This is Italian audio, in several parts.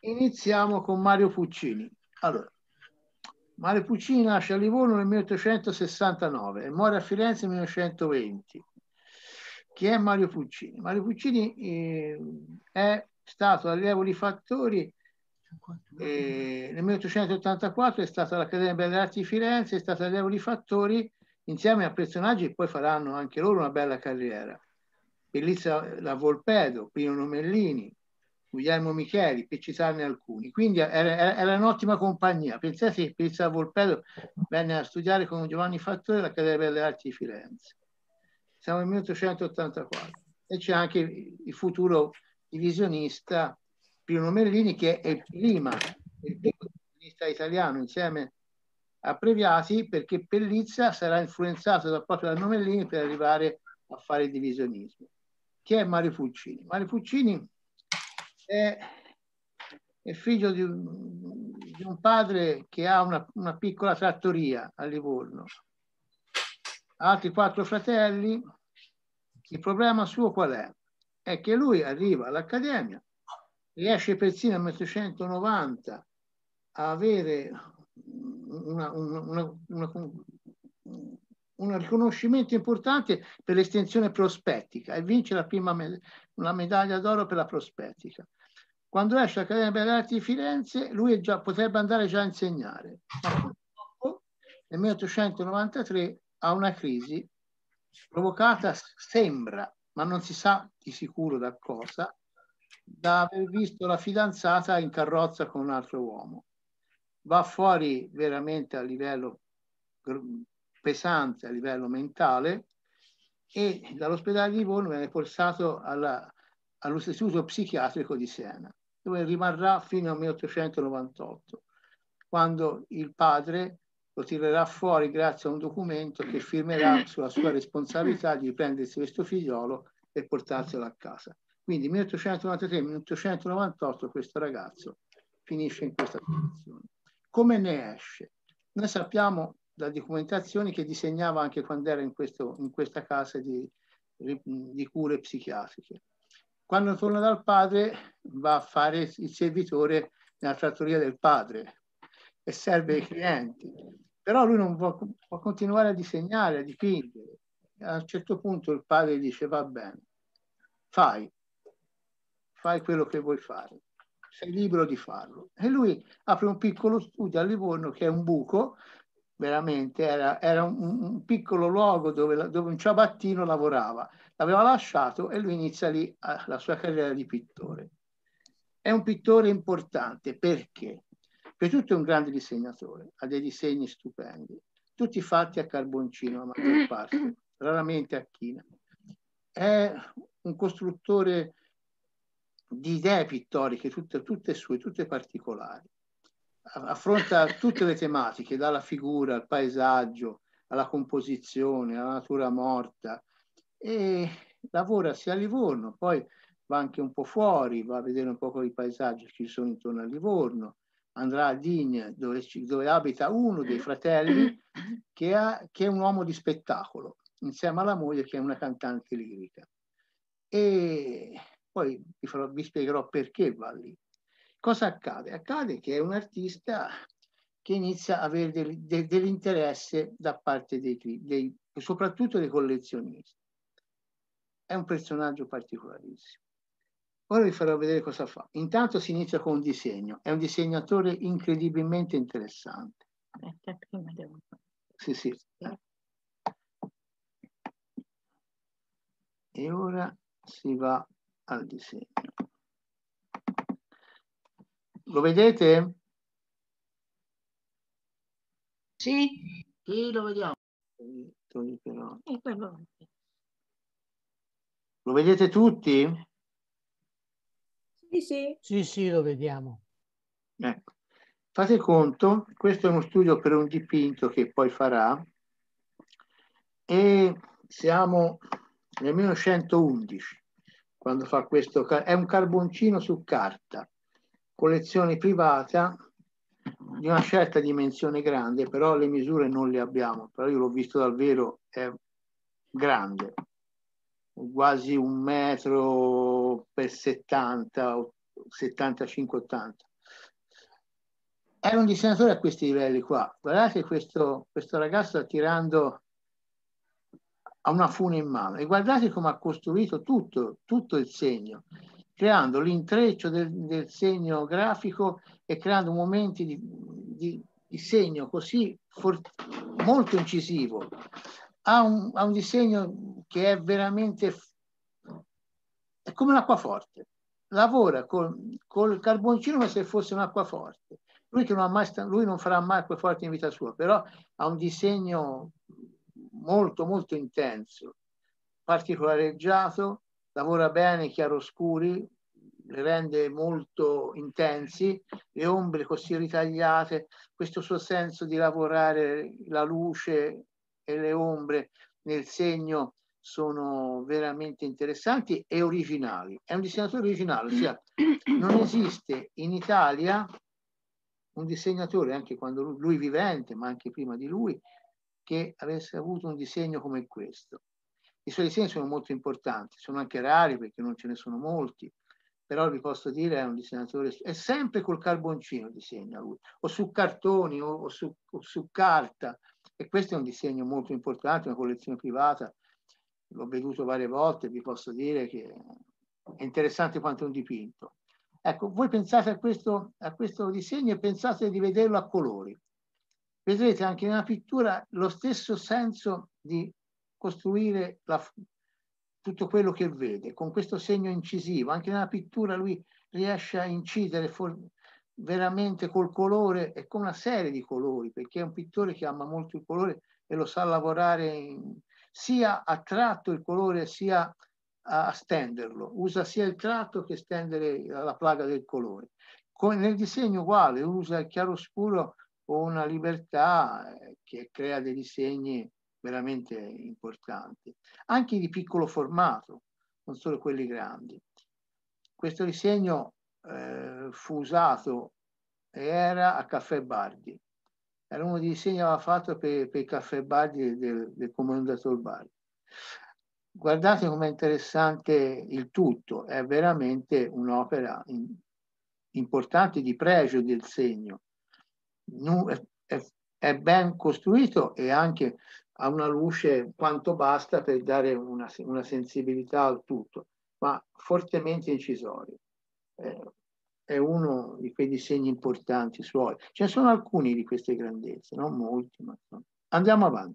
Iniziamo con Mario Puccini. Allora, Mario Puccini nasce a Livorno nel 1869 e muore a Firenze nel 1920. Chi è Mario Puccini? Mario Puccini è stato allievo di Fattori nel 1884, è stato all'Accademia Belle Arti di Firenze, è stato allievo di Fattori insieme a personaggi che poi faranno anche loro una bella carriera. Bellizza la Volpedo, Pino Nomellini, Guglielmo Micheli, per citarne alcuni. Quindi era un'ottima compagnia. Pensate che Bellizza la Volpedo venne a studiare con Giovanni Fattori all'Accademia Belle Arti di Firenze. Siamo nel 1884 e c'è anche il futuro divisionista Pino Nomellini, che è il primo divisionista italiano insieme a Previati, perché Pellizza sarà influenzato proprio da Nomellini per arrivare a fare il divisionismo. Chi è Mario Puccini? Mario Puccini è figlio di un padre che ha una piccola trattoria a Livorno, altri 4 fratelli. Il problema suo qual è? È che lui arriva all'Accademia, riesce persino nel 1990 a avere un riconoscimento importante per l'estensione prospettica e vince una medaglia d'oro per la prospettica. Quando esce all'Accademia Belle Arti di Firenze, lui potrebbe andare già a insegnare, ma purtroppo nel 1893 ha una crisi provocata, sembra, ma non si sa di sicuro da cosa, da aver visto la fidanzata in carrozza con un altro uomo. Va fuori veramente a livello pesante, a livello mentale, e dall'ospedale di Livorno viene portato all'istituto psichiatrico di Siena, dove rimarrà fino al 1898, quando il padre lo tirerà fuori grazie a un documento che firmerà sulla sua responsabilità di prendersi questo figliolo e portarselo a casa. Quindi 1893-1898 questo ragazzo finisce in questa situazione. Come ne esce? Noi sappiamo da documentazioni che disegnava anche quando era in questa casa di cure psichiatriche. Quando torna dal padre va a fare il servitore nella trattoria del padre e serve ai clienti. Però lui non può continuare a disegnare, a dipingere. A un certo punto il padre dice: va bene, fai quello che vuoi fare, sei libero di farlo. E lui apre un piccolo studio a Livorno, che è un buco, veramente era un piccolo luogo dove un ciabattino lavorava. L'aveva lasciato e lui inizia lì la sua carriera di pittore. È un pittore importante perché? Perché tutto è un grande disegnatore, ha dei disegni stupendi, tutti fatti a carboncino la maggior parte, raramente a china. È un costruttore di idee pittoriche, tutte sue, tutte particolari. Affronta tutte le tematiche, dalla figura al paesaggio, alla composizione, alla natura morta, e lavora sia a Livorno, poi va anche un po' fuori, va a vedere un po' i paesaggi che ci sono intorno a Livorno, andrà a Digne, dove abita uno dei fratelli che è un uomo di spettacolo, insieme alla moglie che è una cantante lirica. E poi vi spiegherò perché va lì. Cosa accade? Accade che è un artista che inizia a avere dell'interesse da parte soprattutto dei collezionisti. È un personaggio particolarissimo. Ora vi farò vedere cosa fa. Intanto si inizia con un disegno. È un disegnatore incredibilmente interessante. Sì, sì. E ora si va al disegno. Lo vedete? Sì. Sì, lo vediamo. Lo vedete tutti? Sì, sì. Sì, sì, lo vediamo. Ecco. Fate conto, questo è uno studio per un dipinto che poi farà, e siamo nel 1911 quando fa questo. È un carboncino su carta, collezione privata di una certa dimensione grande, però le misure non le abbiamo, però io l'ho visto dal vero, è grande, quasi 1 metro per 70, 75-80. Era un disegnatore a questi livelli qua. Guardate questo ragazzo sta tirando a una fune in mano e guardate come ha costruito tutto il segno, creando l'intreccio del segno grafico e creando momenti di segno così molto incisivo. Ha un disegno che è veramente, è come un acquaforte. Lavora col carboncino come se fosse un acquaforte. Lui che lui non farà mai acquaforte in vita sua, però ha un disegno molto molto intenso, particolareggiato, lavora bene i chiaroscuri, le rende molto intensi, le ombre così ritagliate, questo suo senso di lavorare la luce e le ombre nel segno sono veramente interessanti e originali. È un disegnatore originale, ossia non esiste in Italia un disegnatore, anche quando lui vivente, ma anche prima di lui, che avesse avuto un disegno come questo. I suoi disegni sono molto importanti, sono anche rari perché non ce ne sono molti, però vi posso dire è un disegnatore, è sempre col carboncino disegna lui, o su cartoni o su carta, e questo è un disegno molto importante, una collezione privata, l'ho veduto varie volte, vi posso dire che è interessante quanto un dipinto. Ecco, voi pensate a questo disegno e pensate di vederlo a colori. Vedrete anche nella pittura lo stesso senso di costruire tutto quello che vede, con questo segno incisivo. Anche nella pittura lui riesce a incidere veramente col colore e con una serie di colori, perché è un pittore che ama molto il colore e lo sa lavorare sia a tratto il colore sia a stenderlo. Usa sia il tratto che stendere la plaga del colore. Nel disegno uguale, usa il chiaroscuro con una libertà che crea dei disegni veramente importanti, anche di piccolo formato, non solo quelli grandi. Questo disegno fu usato e era a Caffè Bardi. Era uno dei disegni che aveva fatto per il Caffè Bardi del Commendator Bardi. Guardate com'è interessante il tutto, è veramente un'opera importante di pregio del segno. È ben costruito e anche ha una luce quanto basta per dare una sensibilità al tutto, ma fortemente incisorio. È uno di quei disegni importanti suoi. Ce ne sono alcuni di queste grandezze, non molti, ma andiamo avanti.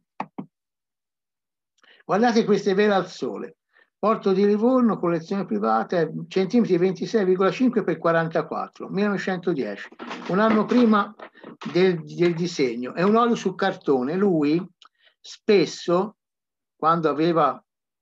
Guardate queste vele al sole. Porto di Livorno, collezione privata, centimetri 26,5 per 44, 1910, un anno prima del disegno. È un olio su cartone. Lui spesso, quando aveva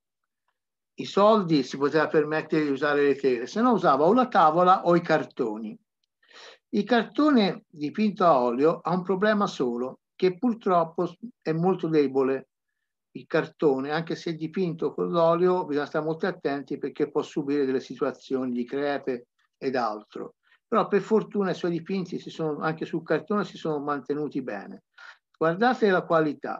i soldi, si poteva permettere di usare le tele, se no usava o la tavola o i cartoni. Il cartone dipinto a olio ha un problema solo, che purtroppo è molto debole. Il cartone, anche se dipinto con l'olio, bisogna stare molto attenti perché può subire delle situazioni di crepe ed altro. Però per fortuna i suoi dipinti anche sul cartone si sono mantenuti bene. Guardate la qualità.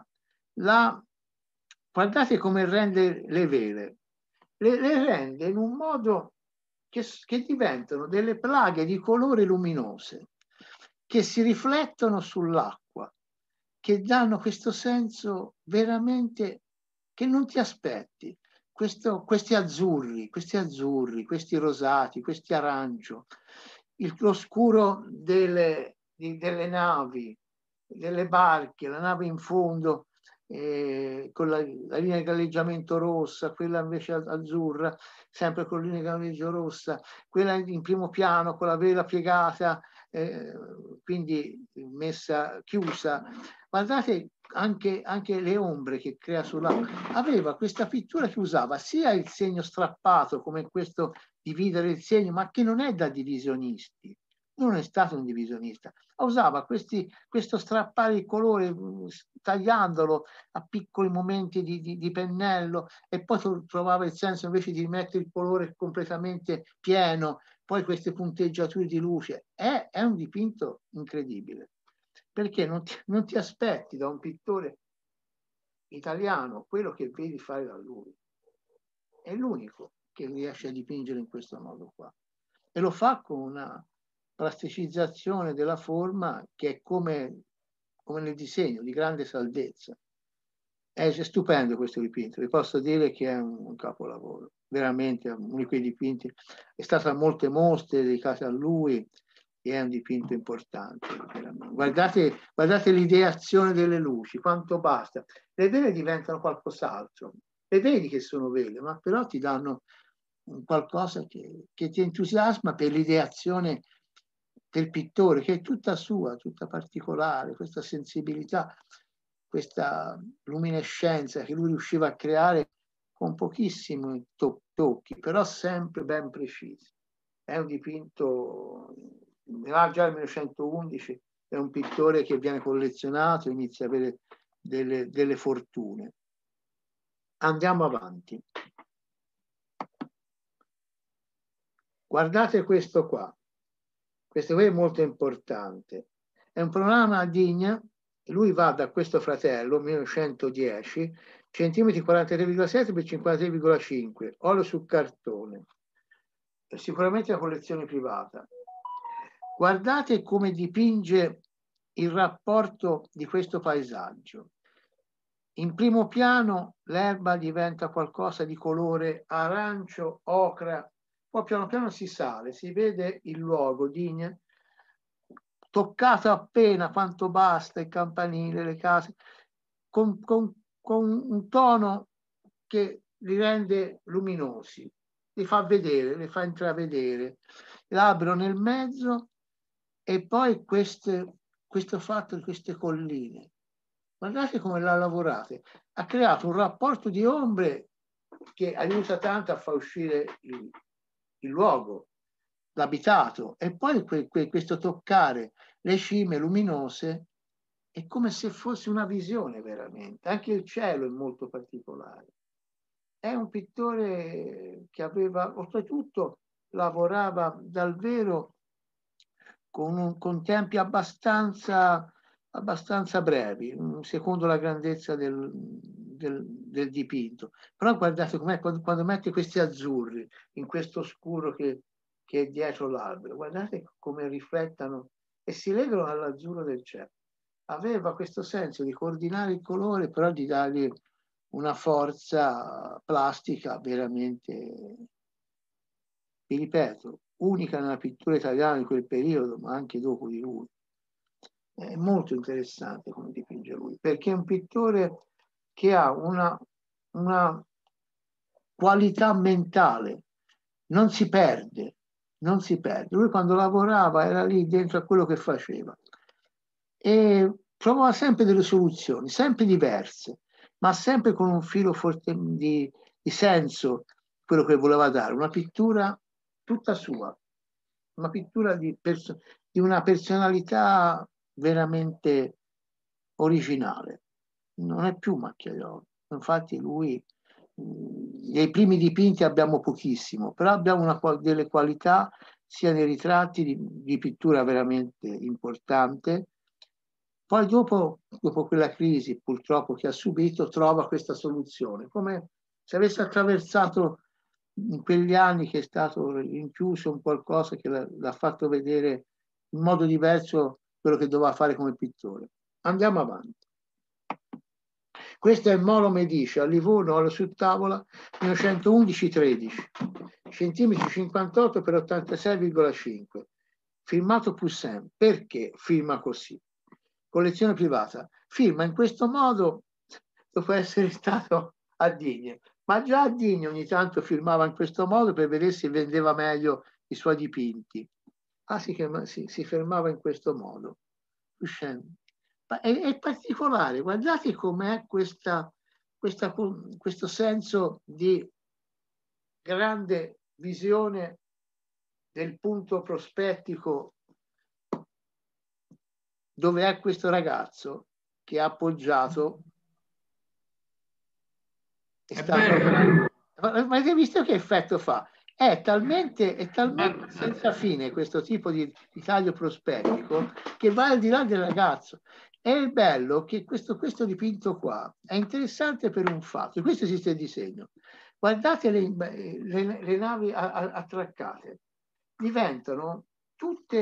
Guardate come rende le vele. Le rende in un modo che diventano delle plaghe di colore luminose che si riflettono sull'acqua, che danno questo senso veramente che non ti aspetti. Questi azzurri, questi rosati, questi arancio, lo scuro delle navi, delle barche, la nave in fondo con la linea di galleggiamento rossa, quella invece azzurra, sempre con la linea di galleggio rossa, quella in primo piano con la vela piegata, quindi messa chiusa. Guardate anche le ombre che crea sull'acqua. Aveva questa pittura che usava sia il segno strappato, come questo dividere il segno, ma che non è da divisionisti. Non è stato un divisionista. Usava questo strappare il colore, tagliandolo a piccoli momenti di pennello, e poi trovava il senso invece di mettere il colore completamente pieno, poi queste punteggiature di luce. È un dipinto incredibile, perché non ti aspetti da un pittore italiano quello che vedi fare da lui. È l'unico che riesce a dipingere in questo modo qua. E lo fa con plasticizzazione della forma che è come nel disegno, di grande salvezza. È stupendo questo dipinto, vi posso dire che è un capolavoro, veramente uno di quei dipinti. È stato a molte mostre dedicate a lui e è un dipinto importante. Guardate l'ideazione delle luci, quanto basta. Le vele diventano qualcos'altro, le vedi che sono vele, ma però ti danno qualcosa che ti entusiasma per l'ideazione del pittore, che è tutta sua, tutta particolare, questa sensibilità, questa luminescenza che lui riusciva a creare con pochissimi tocchi, però sempre ben precisi. È un dipinto, già nel 1911, è un pittore che viene collezionato, inizia a avere delle fortune. Andiamo avanti. Guardate questo qua. Questo qui è molto importante. È un programma a Digna. Lui va da questo fratello, 1910, centimetri 43,7 per 53,5, olio su cartone. È sicuramente una collezione privata. Guardate come dipinge il rapporto di questo paesaggio. In primo piano l'erba diventa qualcosa di colore arancio, ocra, poi piano piano si sale, si vede il luogo, Digne, toccato appena quanto basta, il campanile, le case, con un tono che li rende luminosi, li fa vedere, li fa intravedere. L'albero nel mezzo e poi questo fatto di queste colline. Guardate come l'ha lavorato. Ha creato un rapporto di ombre che aiuta tanto a far uscire il luogo, l'abitato, e poi questo toccare le cime luminose è come se fosse una visione veramente. Anche il cielo è molto particolare. È un pittore che aveva, oltretutto, lavorava dal vero con tempi abbastanza brevi, secondo la grandezza del dipinto. Però guardate com'è quando mette questi azzurri in questo scuro che è dietro l'albero, guardate come riflettono e si legano all'azzurro del cielo. Aveva questo senso di coordinare il colore, però di dargli una forza plastica veramente, vi ripeto, unica nella pittura italiana di quel periodo, ma anche dopo di lui. È molto interessante come dipinge lui, perché è un pittore che ha una qualità mentale, non si perde. Lui quando lavorava era lì dentro a quello che faceva e trovava sempre delle soluzioni, sempre diverse, ma sempre con un filo forte di senso, quello che voleva dare, una pittura tutta sua, una pittura di una personalità veramente originale. Non è più Macchiaiolo, infatti lui, nei primi dipinti abbiamo pochissimo, però abbiamo delle qualità sia nei ritratti di pittura veramente importante. Poi dopo quella crisi purtroppo che ha subito, trova questa soluzione, come se avesse attraversato in quegli anni che è stato rinchiuso un qualcosa che l'ha fatto vedere in modo diverso quello che doveva fare come pittore. Andiamo avanti. Questo è Molo Medici a Livorno, olio su tavola, 1911-13, centimetri 58 per 86,5, firmato Poussin. Perché firma così? Collezione privata. Firma in questo modo dopo essere stato a Digne, ma già a Digne ogni tanto firmava in questo modo per vedere se vendeva meglio i suoi dipinti. Si fermava in questo modo. È particolare, guardate com'è questo senso di grande visione del punto prospettico, dove è questo ragazzo che ha appoggiato. Ma avete visto che effetto fa? È talmente senza fine questo tipo di taglio prospettico che va al di là del ragazzo. È il bello che questo dipinto qua è interessante per un fatto. Questo esiste il disegno. Guardate le navi attraccate. Diventano tutte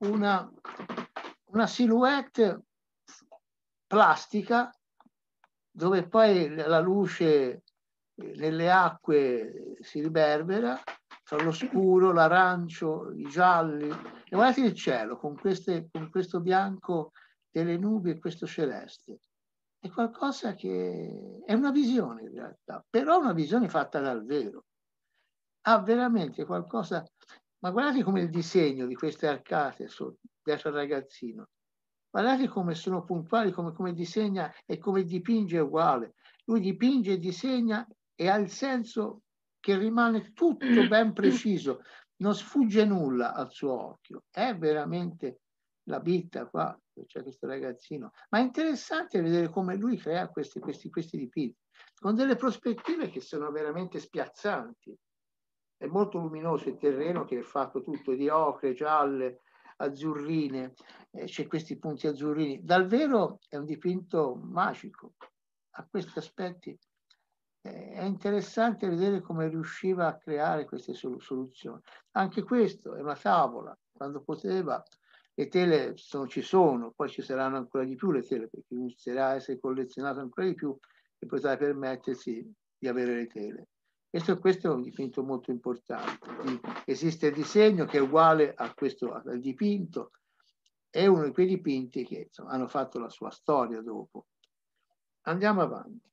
una silhouette plastica dove poi la luce nelle acque si riverbera tra lo scuro, l'arancio, i gialli. E guardate il cielo con questo bianco delle nubi e questo celeste. È qualcosa che è una visione in realtà, però una visione fatta dal vero. Ha veramente qualcosa, ma guardate come il disegno di queste arcate dietro al ragazzino. Guardate come sono puntuali, come disegna e come dipinge è uguale. Lui dipinge e disegna e ha il senso che rimane tutto ben preciso, non sfugge nulla al suo occhio. È veramente la vita qua, c'è questo ragazzino. Ma è interessante vedere come lui crea questi dipinti, con delle prospettive che sono veramente spiazzanti. È molto luminoso il terreno che è fatto tutto di ocre, gialle, azzurrine, c'è questi punti azzurrini. Dal vero è un dipinto magico, ha questi aspetti. È interessante vedere come riusciva a creare queste soluzioni. Anche questo è una tavola, quando poteva, le tele ci sono, poi ci saranno ancora di più le tele, perché inizierà a essere collezionato ancora di più e potrà permettersi di avere le tele. Questo è un dipinto molto importante. Esiste il disegno che è uguale a al dipinto, è uno di quei dipinti che insomma, hanno fatto la sua storia dopo. Andiamo avanti.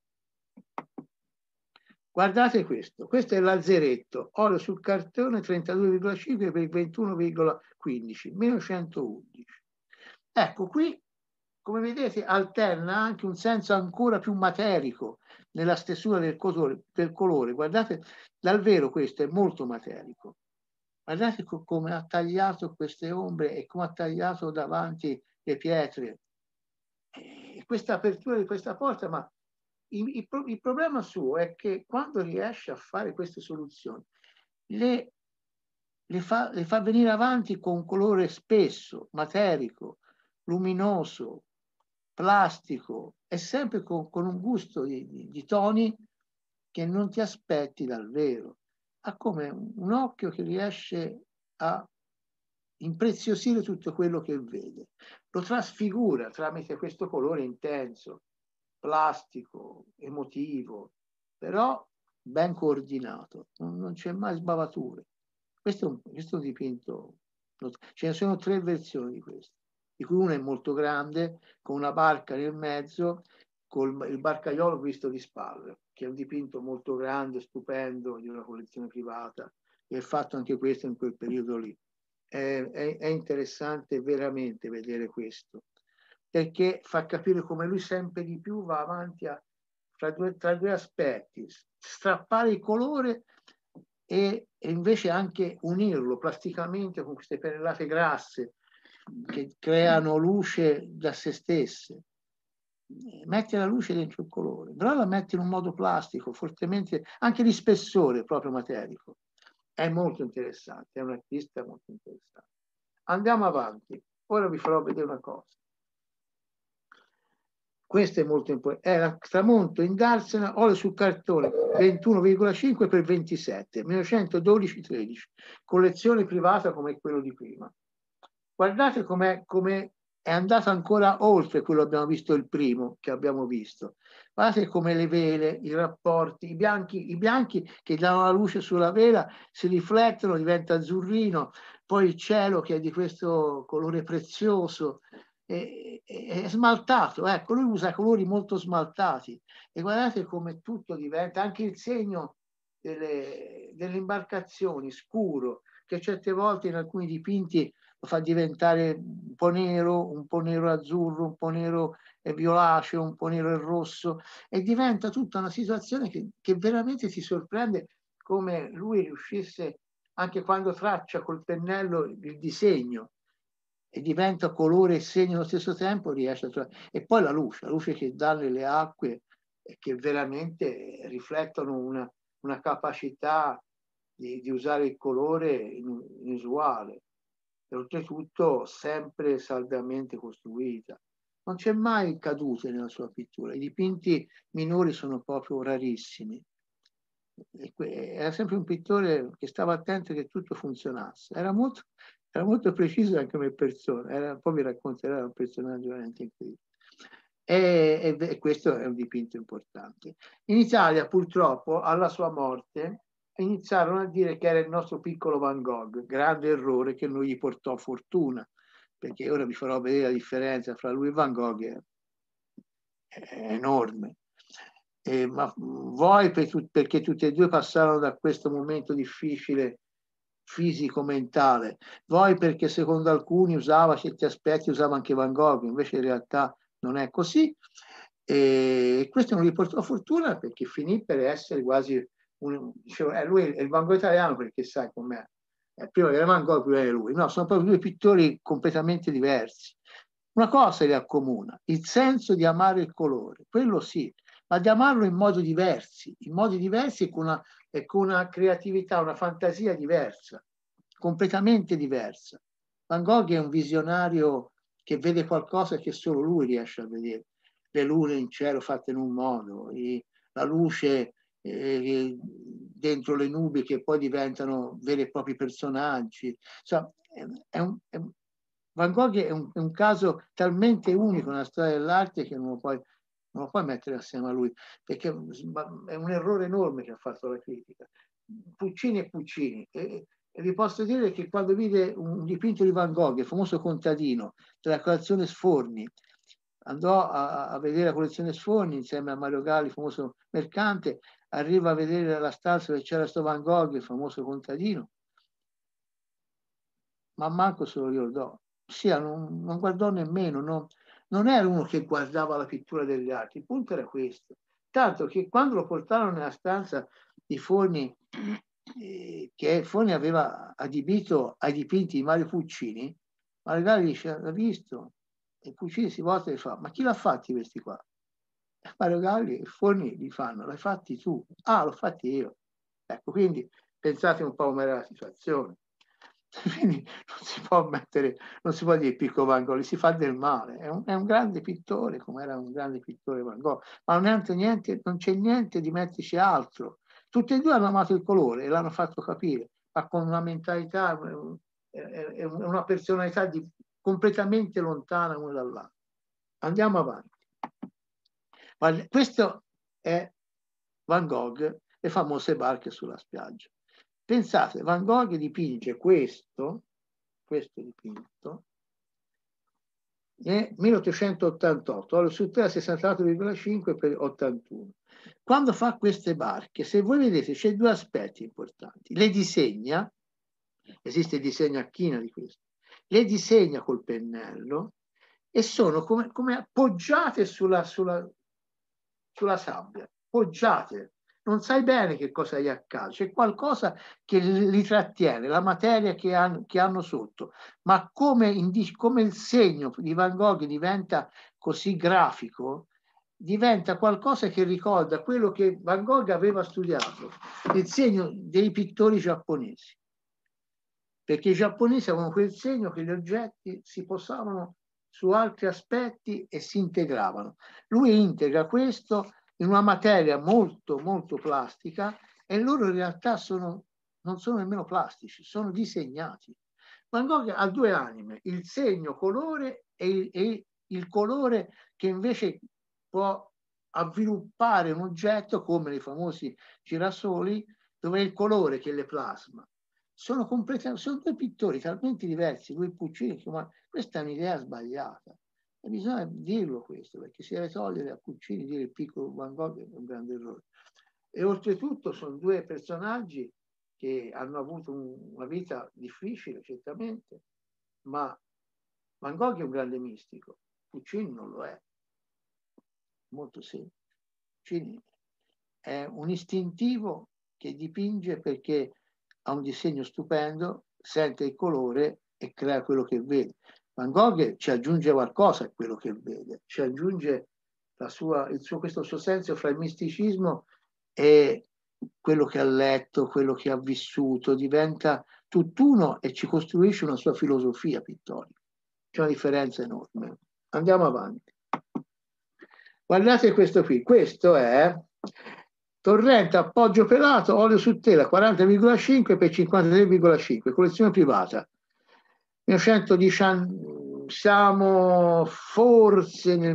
Guardate questo è l'azzeretto, oro sul cartone 32,5 per 21,15, meno 111. Ecco, qui, come vedete, alterna anche un senso ancora più materico nella stesura del colore. Guardate, dal vero questo è molto materico. Guardate come ha tagliato queste ombre e come ha tagliato davanti le pietre. Questa apertura di questa porta, ma il problema suo è che quando riesce a fare queste soluzioni, le fa venire avanti con un colore spesso, materico, luminoso, plastico, e sempre con un gusto di toni che non ti aspetti dal vero. Ha come un occhio che riesce a impreziosire tutto quello che vede. Lo trasfigura tramite questo colore intenso, plastico, emotivo, però ben coordinato, non c'è mai sbavature. Questo è un dipinto, ce ne sono 3 versioni di questo, di cui una è molto grande, con una barca nel mezzo, con il barcaiolo visto di spalle, che è un dipinto molto grande, stupendo, di una collezione privata, e è fatto anche questo in quel periodo lì. È interessante veramente vedere questo, perché fa capire come lui sempre di più va avanti tra due aspetti, strappare il colore e invece anche unirlo plasticamente con queste pennellate grasse che creano luce da se stesse. Mette la luce dentro il colore, però la mette in un modo plastico, fortemente, anche di spessore proprio materico. È molto interessante, è un artista molto interessante. Andiamo avanti. Ora vi farò vedere una cosa. Questo è molto importante. È tramonto in darsena, olio sul cartone 21,5 per 27, 1912-13, collezione privata come quello di prima. Guardate come è andato ancora oltre quello che abbiamo visto il primo, che abbiamo visto. Guardate come le vele, i rapporti, i bianchi che danno la luce sulla vela si riflettono, diventa azzurrino, poi il cielo che è di questo colore prezioso, è smaltato, ecco, lui usa colori molto smaltati e guardate come tutto diventa, anche il segno delle imbarcazioni scuro, che certe volte in alcuni dipinti lo fa diventare un po' nero azzurro, un po' nero e violaceo, un po' nero e rosso, e diventa tutta una situazione che veramente ti sorprende come lui riuscisse, anche quando traccia col pennello il disegno, e diventa colore e segno allo stesso tempo, riesce a trovare. E poi la luce che dà nelle acque, che veramente riflettono una capacità di usare il colore inusuale, e oltretutto sempre saldamente costruita. Non c'è mai cadute nella sua pittura, i dipinti minori sono proprio rarissimi. Era sempre un pittore che stava attento che tutto funzionasse. Era molto, era molto preciso anche come persona, poi vi racconterò, un personaggio veramente incredibile. E questo è un dipinto importante. In Italia, purtroppo, alla sua morte, iniziarono a dire che era il nostro piccolo Van Gogh, grande errore che non gli portò fortuna, perché ora vi farò vedere la differenza fra lui e Van Gogh, è enorme. Ma voi perché tutti e due passarono da questo momento difficile fisico-mentale, voi perché secondo alcuni usava certi aspetti, usava anche Van Gogh, invece in realtà non è così, e questo non gli portò fortuna perché finì per essere quasi lui è il Van Gogh italiano, perché sai com'è, prima era Van Gogh, prima era lui, no, sono proprio due pittori completamente diversi. Una cosa li accomuna, il senso di amare il colore, quello sì, ma di amarlo in modi diversi e con una creatività, una fantasia diversa, completamente diversa. Van Gogh è un visionario che vede qualcosa che solo lui riesce a vedere. Le lune in cielo fatte in un modo, la luce dentro le nubi che poi diventano veri e propri personaggi. Insomma, Van Gogh è un caso talmente unico nella storia dell'arte che non lo puoi mettere assieme a lui, perché è un errore enorme che ha fatto la critica. Puccini e Puccini. E vi posso dire che quando vide un dipinto di Van Gogh, il famoso contadino, della collezione Sforni, andò a vedere la collezione Sforni insieme a Mario Galli, il famoso mercante, arriva a vedere la stanza dove c'era sto Van Gogh, il famoso contadino, ma manco se lo ricordò. Ossia, non guardò nemmeno, non era uno che guardava la pittura degli altri, il punto era questo. Tanto che quando lo portarono nella stanza di Forni, che Forni aveva adibito ai dipinti di Mario Puccini, Mario Galli dice, l'ha visto? E Puccini si volta e fa, ma chi l'ha fatti questi qua? Mario Galli e Forni li fanno, l'hai fatti tu? Ah, l'ho fatti io. Ecco, quindi pensate un po' com'era la situazione. Quindi non si può dire piccolo Van Gogh, si fa del male. È un grande pittore, come era un grande pittore Van Gogh, ma non c'è niente di metterci altro. Tutti e due hanno amato il colore e l'hanno fatto capire, ma con una mentalità, una personalità completamente lontana uno dall'altro. Andiamo avanti. Questo è Van Gogh, le famose barche sulla spiaggia. Pensate, Van Gogh dipinge questo dipinto nel 1888, olio su tela 64,5 per 81. Quando fa queste barche, se voi vedete, c'è due aspetti importanti. Le disegna, esiste il disegno a china di questo, le disegna col pennello e sono come appoggiate sulla sabbia, poggiate. Non sai bene che cosa gli accade, c'è qualcosa che li trattiene, la materia che hanno sotto, ma come il segno di Van Gogh diventa così grafico, diventa qualcosa che ricorda quello che Van Gogh aveva studiato, il segno dei pittori giapponesi, perché i giapponesi avevano quel segno che gli oggetti si posavano su altri aspetti e si integravano. Lui integra questo in una materia molto, molto plastica e loro in realtà non sono nemmeno plastici, sono disegnati. Van Gogh ha due anime, il segno colore e il colore che invece può avviluppare un oggetto come i famosi girasoli, dove è il colore che le plasma. Sono due pittori talmente diversi, lui Puccini, ma questa è un'idea sbagliata. E bisogna dirlo questo, perché si deve togliere a Puccini dire il piccolo Van Gogh è un grande errore. E oltretutto sono due personaggi che hanno avuto una vita difficile, certamente, ma Van Gogh è un grande mistico, Puccini non lo è. Molto semplice. Puccini è un istintivo che dipinge perché ha un disegno stupendo, sente il colore e crea quello che vede. Van Gogh ci aggiunge qualcosa a quello che vede, ci aggiunge questo suo senso fra il misticismo e quello che ha letto, quello che ha vissuto, diventa tutt'uno e ci costruisce una sua filosofia pittorica. C'è una differenza enorme. Andiamo avanti. Guardate questo qui, questo è Torrente appoggio pelato, olio su tela 40,5 per 53,5, collezione privata. siamo forse nel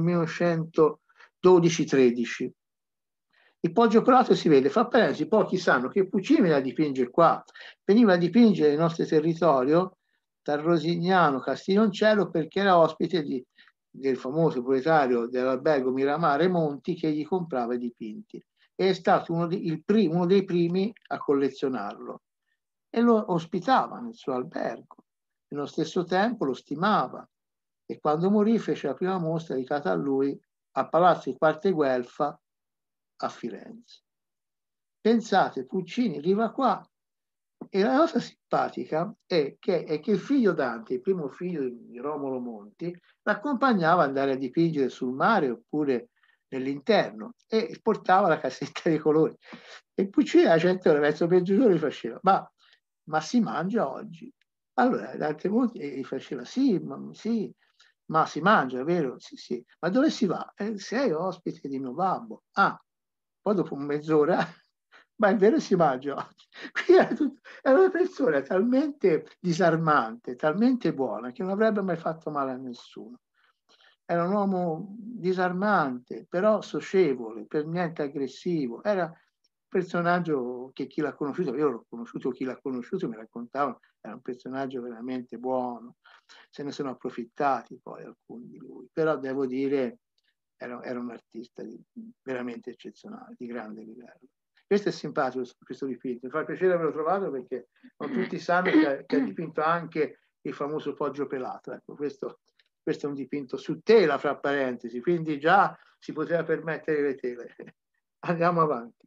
1912-13. Il Poggio Pelato si vede, fra parentesi, pochi sanno che Puccini veniva a dipingere qua, veniva a dipingere il nostro territorio, dal Rosignano, Castiglioncello, perché era ospite del famoso proprietario dell'albergo Miramare Monti che gli comprava i dipinti. E è stato uno dei primi a collezionarlo e lo ospitava nel suo albergo. Nello stesso tempo lo stimava e quando morì fece la prima mostra dedicata a lui a Palazzo di Quarte Guelfa a Firenze. Pensate, Puccini arriva qua e la cosa simpatica è che il figlio Dante, il primo figlio di Romolo Monti, l'accompagnava ad andare a dipingere sul mare oppure nell'interno e portava la cassetta dei colori. E Puccini a 100 ore, verso mezzogiorno gli faceva, ma si mangia oggi? Allora, Dante Monti gli faceva, sì, ma si mangia, è vero? Sì, sì. Ma dove si va? Sei ospite di mio babbo. Ah, poi dopo mezz'ora, ma è vero si mangia oggi. Qui era una persona talmente disarmante, talmente buona, che non avrebbe mai fatto male a nessuno. Era un uomo disarmante, però socievole, per niente aggressivo. Era un personaggio che chi l'ha conosciuto, io l'ho conosciuto, chi l'ha conosciuto mi raccontavano, era un personaggio veramente buono. Se ne sono approfittati poi alcuni di lui, però devo dire era un artista veramente eccezionale, di grande livello. Questo è simpatico, questo dipinto, mi fa piacere averlo trovato perché non tutti sanno che ha dipinto anche il famoso Poggio Pelato. Ecco, questo è un dipinto su tela, fra parentesi, quindi già si poteva permettere le tele. Andiamo avanti.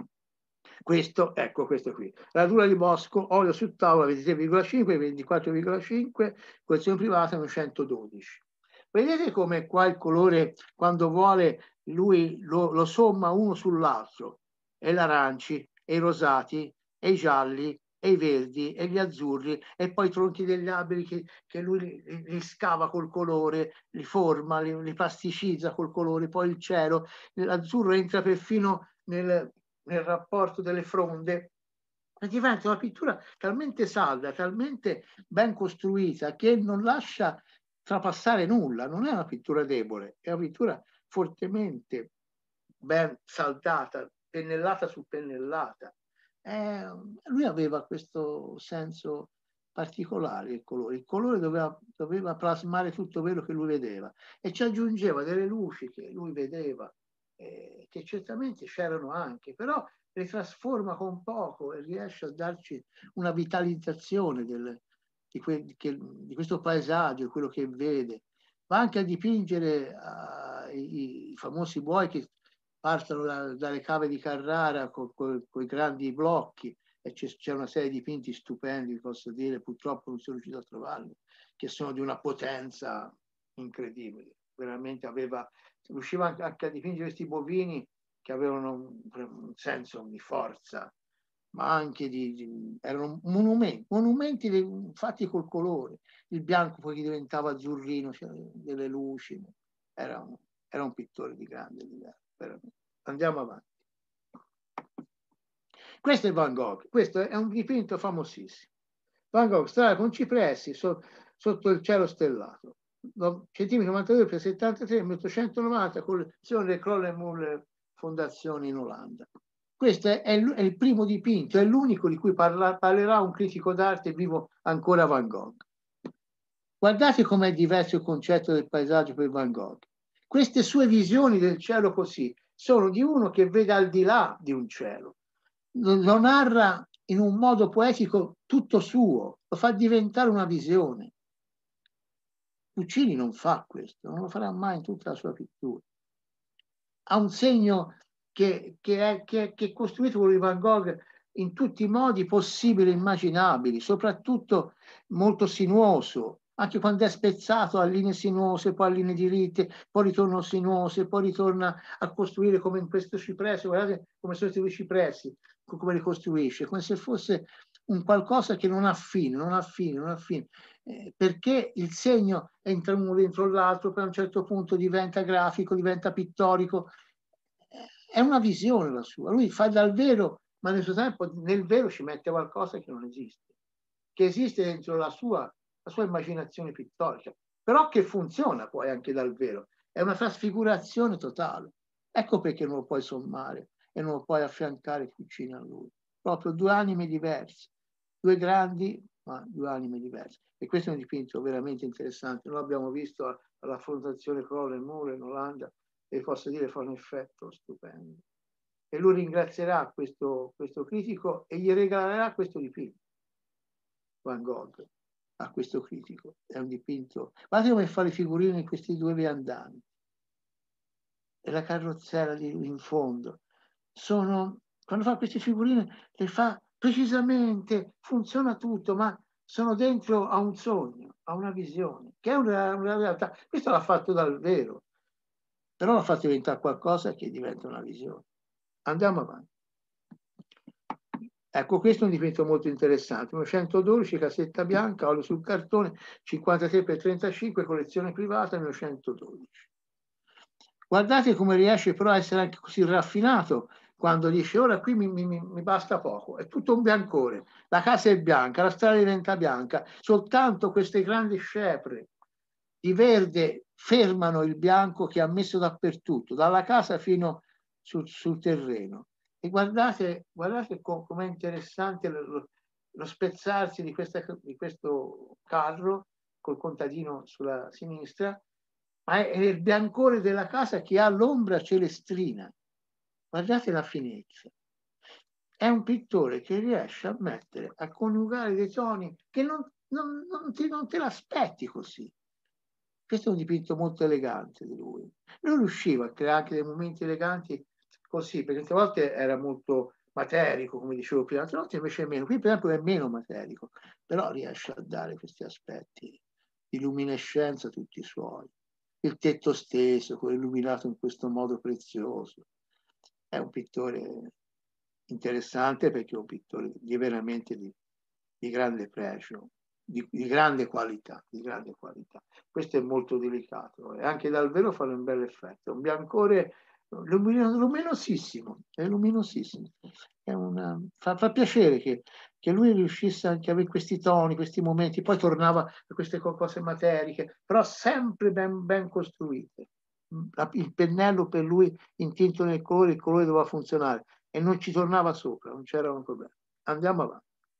Ecco questo qui. Radura di bosco, olio su tavola 23,5, 24,5, collezione privata 112. Vedete come qua il colore, quando vuole, lui lo somma uno sull'altro, e l'aranci, e i rosati, e i gialli, e i verdi, e gli azzurri, e poi i tronchi degli alberi che lui li scava col colore, li forma, li pasticizza col colore, poi il cielo, l'azzurro entra perfino nel rapporto delle fronde, e diventa una pittura talmente salda, talmente ben costruita, che non lascia trapassare nulla. Non è una pittura debole, è una pittura fortemente ben saldata, pennellata su pennellata. Lui aveva questo senso particolare, il colore doveva plasmare tutto quello che lui vedeva e ci aggiungeva delle luci che lui vedeva, che certamente c'erano anche, però le trasforma con poco e riesce a darci una vitalizzazione di questo paesaggio, quello che vede. Va anche a dipingere i famosi buoi che partono dalle cave di Carrara con i grandi blocchi, e c'è una serie di dipinti stupendi, posso dire, purtroppo non sono riuscito a trovarli, che sono di una potenza incredibile. Veramente riusciva anche a dipingere questi bovini che avevano un senso di forza, ma anche erano monumenti fatti col colore. Il bianco poi diventava azzurrino, c'erano delle luci. Era un pittore di grande livello, veramente. Andiamo avanti. Questo è Van Gogh, questo è un dipinto famosissimo. Van Gogh, strada con cipressi sotto il cielo stellato. Centimetro 92 per 73, 1890, collezione del Kröller-Müller Fondazione in Olanda. Questo è il primo dipinto, è l'unico di cui parlerà un critico d'arte vivo ancora, Van Gogh. Guardate com'è diverso il concetto del paesaggio per Van Gogh. Queste sue visioni del cielo così sono di uno che vede al di là di un cielo. Lo narra in un modo poetico tutto suo, lo fa diventare una visione. Puccini non fa questo, non lo farà mai in tutta la sua pittura. Ha un segno che è costruito con Van Gogh in tutti i modi possibili e immaginabili, soprattutto molto sinuoso, anche quando è spezzato a linee sinuose, poi a linee diritte, poi ritorna sinuose, poi ritorna a costruire come in questo cipresso. Guardate come sono questi cipressi, come li costruisce, come se fosse un qualcosa che non ha fine, perché il segno entra uno dentro l'altro, poi a un certo punto diventa grafico, diventa pittorico. È una visione la sua. Lui fa dal vero, ma nel suo tempo nel vero ci mette qualcosa che non esiste, che esiste dentro la sua la sua immaginazione pittorica, però che funziona poi anche dal vero. È una trasfigurazione totale. Ecco perché non lo puoi sommare e non lo puoi affiancare Puccini a lui. Proprio due anime diverse, due grandi, ma due anime diverse. E questo è un dipinto veramente interessante. Noi l'abbiamo visto all'affrontazione Crowley Moore in Olanda e posso dire fa un effetto stupendo. E lui ringrazierà questo critico e gli regalerà questo dipinto. Van Gogh a questo critico. È un dipinto. Guardate come fa le figurine in questi due viandanti. E la carrozzella di lui in fondo. Quando fa queste figurine le fa precisamente, funziona tutto, ma sono dentro a un sogno, a una visione, che è una realtà. Questo l'ha fatto dal vero, però l'ha fatto diventare qualcosa che diventa una visione. Andiamo avanti. Ecco, questo è un dipinto molto interessante, 1912, cassetta bianca, olio sul cartone, 53x35, collezione privata, 1912. Guardate come riesce però a essere anche così raffinato quando dice ora qui mi basta poco, è tutto un biancore, la casa è bianca, la strada diventa bianca, soltanto queste grandi scepre di verde fermano il bianco che ha messo dappertutto, dalla casa fino sul terreno. E guardate com'è interessante lo spezzarsi di questo carro col contadino sulla sinistra, ma è il biancore della casa che ha l'ombra celestrina. Guardate la finezza. È un pittore che riesce a mettere, a coniugare dei toni che non te l'aspetti così. Questo è un dipinto molto elegante di lui. Lui riusciva a creare anche dei momenti eleganti così, perché altre volte era molto materico, come dicevo prima, altre volte invece è meno. Qui per esempio è meno materico, però riesce a dare questi aspetti di luminescenza tutti i suoi. Il tetto steso, illuminato in questo modo prezioso. È un pittore interessante perché è un pittore veramente di grande pregio, di grande qualità, di grande qualità. Questo è molto delicato e anche dal vero fa un bel effetto. Un biancore luminosissimo, è luminosissimo. Fa piacere che lui riuscisse anche a avere questi toni, questi momenti, poi tornava a queste cose materiche, però sempre ben costruite. Il pennello per lui intinto nel colore, il colore doveva funzionare e non ci tornava sopra, non c'era un problema. Andiamo avanti.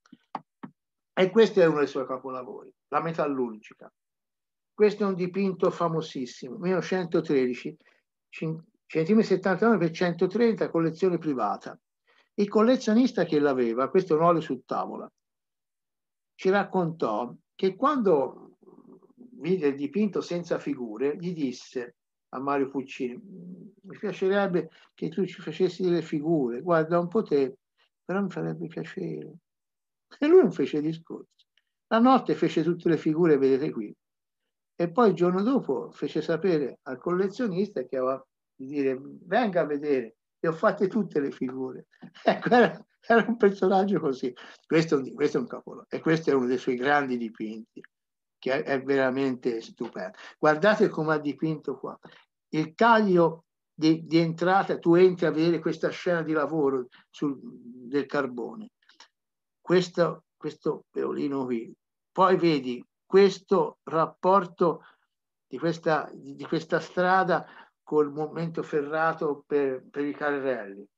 E questo è uno dei suoi capolavori, la metallurgica. Questo è un dipinto famosissimo, 1913, cm 79 x 130, collezione privata. Il collezionista che l'aveva, questo è un olio su tavola, ci raccontò che quando vide il dipinto senza figure, gli disse a Mario Puccini, mi piacerebbe che tu ci facessi delle figure, guarda un po' te, però mi farebbe piacere. E lui non fece discorso. La notte fece tutte le figure, vedete qui. E poi il giorno dopo fece sapere al collezionista che aveva di dire venga a vedere, le ho fatte tutte le figure. Ecco, era un personaggio così. Questo è un capolavoro e questo è uno dei suoi grandi dipinti, che è veramente stupendo. Guardate come ha dipinto qua. Il taglio di entrata, tu entri a vedere questa scena di lavoro del carbone. Questo peolino qui. Poi vedi questo rapporto di questa strada col momento ferrato per i carrelli.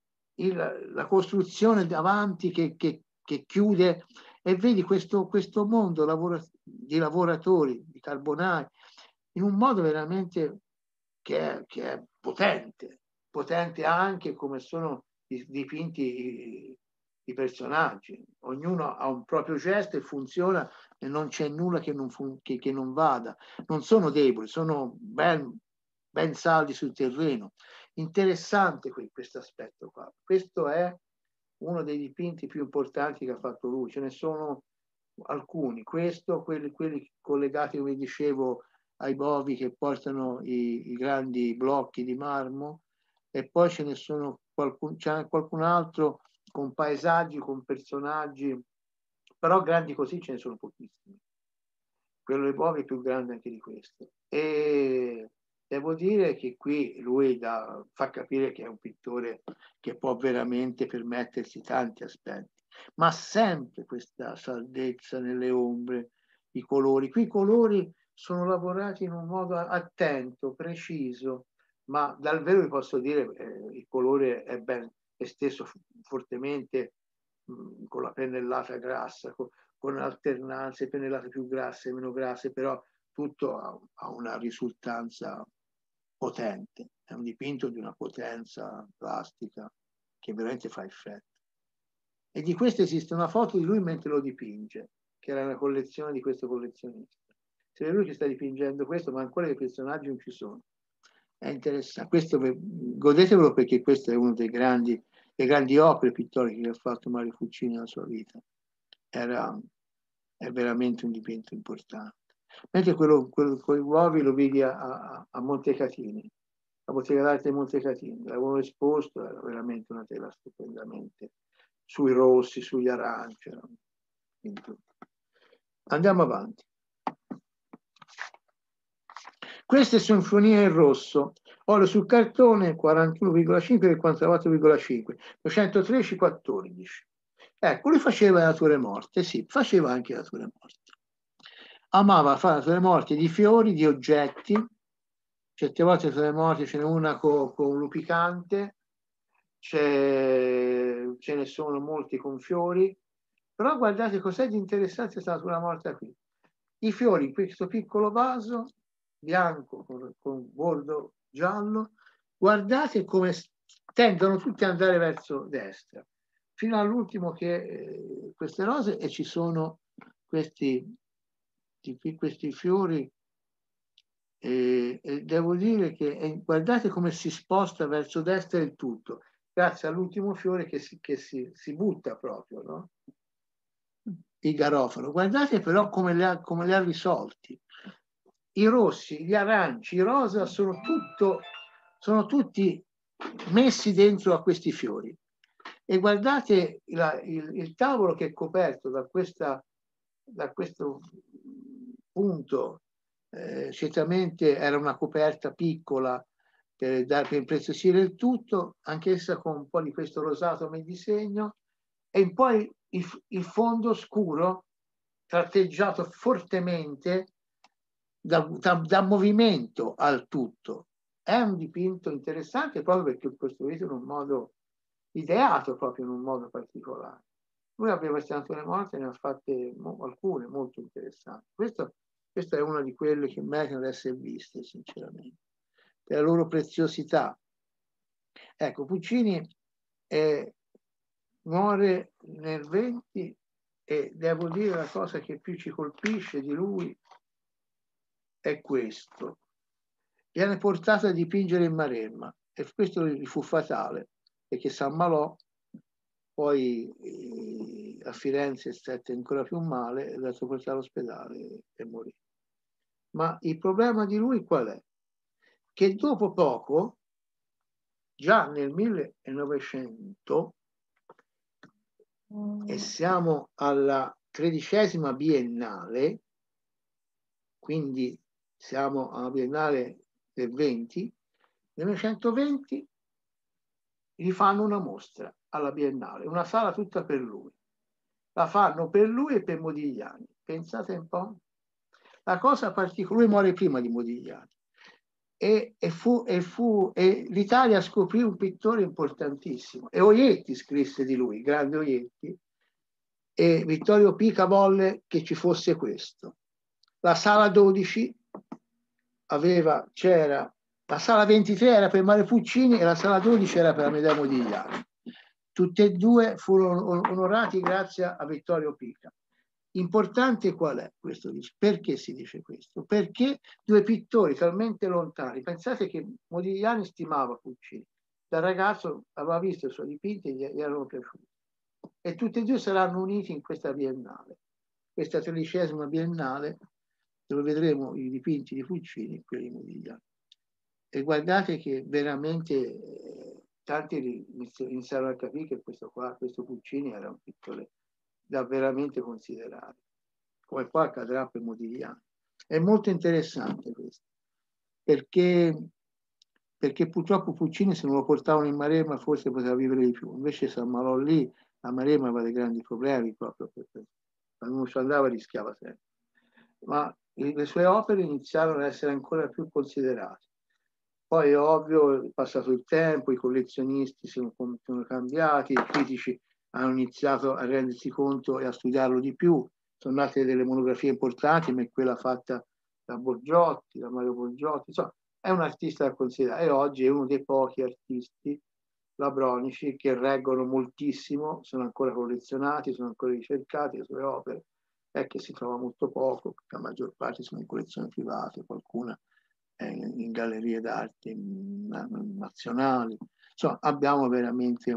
La costruzione davanti che chiude e vedi questo mondo di lavoratori, di carbonai, in un modo veramente che è potente anche come sono dipinti i personaggi. Ognuno ha un proprio gesto e funziona e non c'è nulla che non vada. Non sono deboli, sono ben saldi sul terreno. Interessante questo aspetto qua. Questo è uno dei dipinti più importanti che ha fatto lui. Ce ne sono alcuni. Questo, quelli collegati, come dicevo, ai bovi che portano i grandi blocchi di marmo, e poi ce ne sono c'è qualcun altro con paesaggi, con personaggi, però grandi così ce ne sono pochissimi. Quello dei bovi è più grande anche di questo. E devo dire che qui lui fa capire che è un pittore che può veramente permettersi tanti aspetti, ma sempre questa saldezza nelle ombre, i colori. Qui i colori sono lavorati in un modo attento, preciso, ma dal vero vi posso dire il colore è steso fortemente con la pennellata grassa, con alternanze, pennellate più grasse e meno grasse, però tutto ha una risultanza potente. È un dipinto di una potenza plastica che veramente fa effetto. E di questo esiste una foto di lui mentre lo dipinge, che era una collezione di questo collezionista. Se è lui che sta dipingendo questo, ma ancora i personaggi non ci sono. È interessante. Questo, godetevelo, perché questo è uno delle grandi opere pittoriche che ha fatto Mario Fucini nella sua vita. È veramente un dipinto importante. Mentre quello con i uovi lo vedi a Montecatini, la bottega d'arte di Montecatini, l'avevo esposto, era veramente una tela stupendamente, sui rossi, sugli aranci. Andiamo avanti. Queste sinfonie in rosso, olio sul cartone 41,5 e 44,5, 213,14. Ecco, lui faceva nature morte, sì, faceva anche nature morte. Amava fare nature morte di fiori, di oggetti. Certe volte nature morte ce n'è una con Lupicante, ce ne sono molti con fiori, però guardate cos'è di interessante questa natura morta qui. I fiori in questo piccolo vaso, bianco con bordo giallo, guardate come tendono tutti ad andare verso destra, fino all'ultimo che queste rose, e ci sono questi fiori, e devo dire che guardate come si sposta verso destra il tutto, grazie all'ultimo fiore che si butta proprio, no? Il garofano. Guardate però come li ha risolti. I rossi, gli aranci, i rosa sono tutti messi dentro a questi fiori. E guardate il tavolo che è coperto da questo punto, certamente era una coperta piccola per impreziosire il tutto, anch'essa con un po' di questo rosato medisegno, e poi il fondo scuro tratteggiato fortemente da movimento al tutto. È un dipinto interessante proprio perché è costruito in un modo ideato, proprio in un modo particolare. Lui aveva queste nature morte, ne ha fatte alcune molto interessanti. Questa è una di quelle che meritano di essere viste, sinceramente, per la loro preziosità. Ecco, Puccini muore nel 20, e devo dire la cosa che più ci colpisce di lui è questo. Viene portato a dipingere in Maremma, e questo gli fu fatale, perché si ammalò, poi a Firenze stette ancora più male, è andato portato all'ospedale e morì. Ma il problema di lui qual è? Che dopo poco, già nel 1900, e siamo alla 13ª Biennale, quindi siamo alla Biennale del 20, nel 1920 gli fanno una mostra alla Biennale, una sala tutta per lui. La fanno per lui e per Modigliani. Pensate un po'. La cosa particolare, lui muore prima di Modigliani. E l'Italia scoprì un pittore importantissimo. E Oietti scrisse di lui, grande Oietti, e Vittorio Pica volle che ci fosse questo. La sala 12 c'era, la sala 23 era per Mario Puccini e la sala 12 era per Amedeo Modigliani. Tutte e due furono onorati grazie a Vittorio Pica. Importante qual è questo? Perché si dice questo? Perché due pittori talmente lontani, pensate che Modigliani stimava Puccini, da ragazzo aveva visto i suoi dipinti e gli erano piaciuti, e tutti e due saranno uniti in questa biennale, questa 13ª Biennale, dove vedremo i dipinti di Puccini e quelli di Modigliani. E guardate che veramente tanti iniziarono a capire che questo Puccini era un pittore da veramente considerare, come poi accadrà per Modigliani. È molto interessante questo, perché purtroppo Puccini, se non lo portavano in Maremma, forse poteva vivere di più, invece si ammalò lì, a Maremma aveva dei grandi problemi proprio per questo, quando non ci andava rischiava sempre. ma le sue opere iniziarono ad essere ancora più considerate. Poi è ovvio, è passato il tempo, i collezionisti sono cambiati, i critici hanno iniziato a rendersi conto e a studiarlo di più. Sono nate delle monografie importanti, come quella fatta da Borgiotti, da Mario Borgiotti. Insomma, è un artista da considerare e oggi è uno dei pochi artisti labronici che reggono moltissimo, sono ancora collezionati, sono ancora ricercati, le sue opere è che si trova molto poco, perché la maggior parte sono in collezioni private, qualcuna è in gallerie d'arte nazionali. Insomma, abbiamo veramente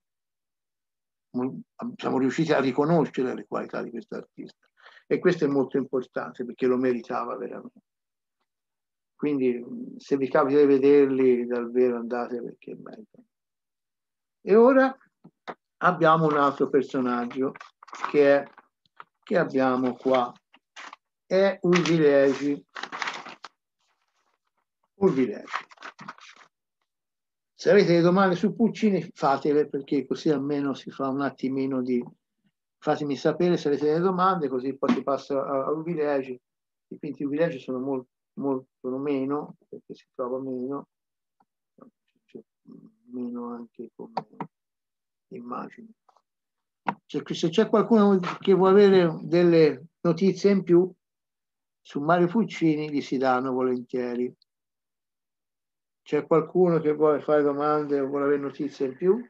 siamo riusciti a riconoscere le qualità di questo artista e questo è molto importante perché lo meritava veramente. Quindi se vi capita di vederli dal vero andate perché meritano. E ora abbiamo un altro personaggio che abbiamo qua, è Ulvilegi. Se avete delle domande su Puccini fatele, perché così almeno si fa un attimino di... Fatemi sapere se avete delle domande, così poi si passa a Ulvilegi. I dipinti Ulvilegi sono sono meno, perché si trova meno. C'è meno anche come immagini. Se c'è qualcuno che vuole avere delle notizie in più su Mario Puccini, gli si danno volentieri. C'è qualcuno che vuole fare domande o vuole avere notizie in più?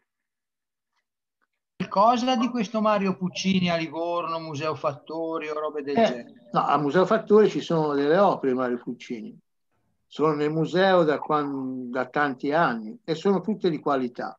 Cosa di questo Mario Puccini a Livorno, Museo Fattori o robe del genere? No, al Museo Fattori ci sono delle opere di Mario Puccini. Sono nel museo da tanti anni e sono tutte di qualità.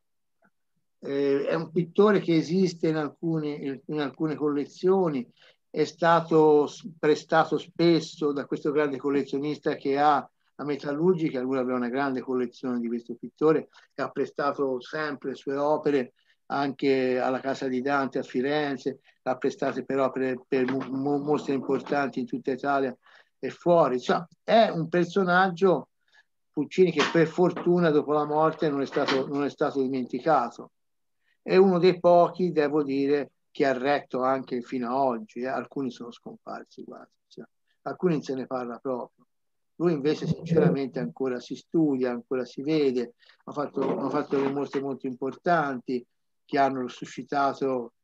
È un pittore che esiste in alcune collezioni, è stato prestato spesso da questo grande collezionista che ha la metallurgica, lui aveva una grande collezione di questo pittore e ha prestato sempre le sue opere anche alla Casa di Dante a Firenze, ha prestato per opere per mostre importanti in tutta Italia e fuori. Cioè, è un personaggio, Puccini, che per fortuna dopo la morte non è stato dimenticato. È uno dei pochi, devo dire, che ha retto anche fino ad oggi. Alcuni sono scomparsi quasi, cioè, alcuni non se ne parla proprio. Lui invece sinceramente ancora si studia, ancora si vede, ha fatto delle mostre molto importanti che hanno suscitato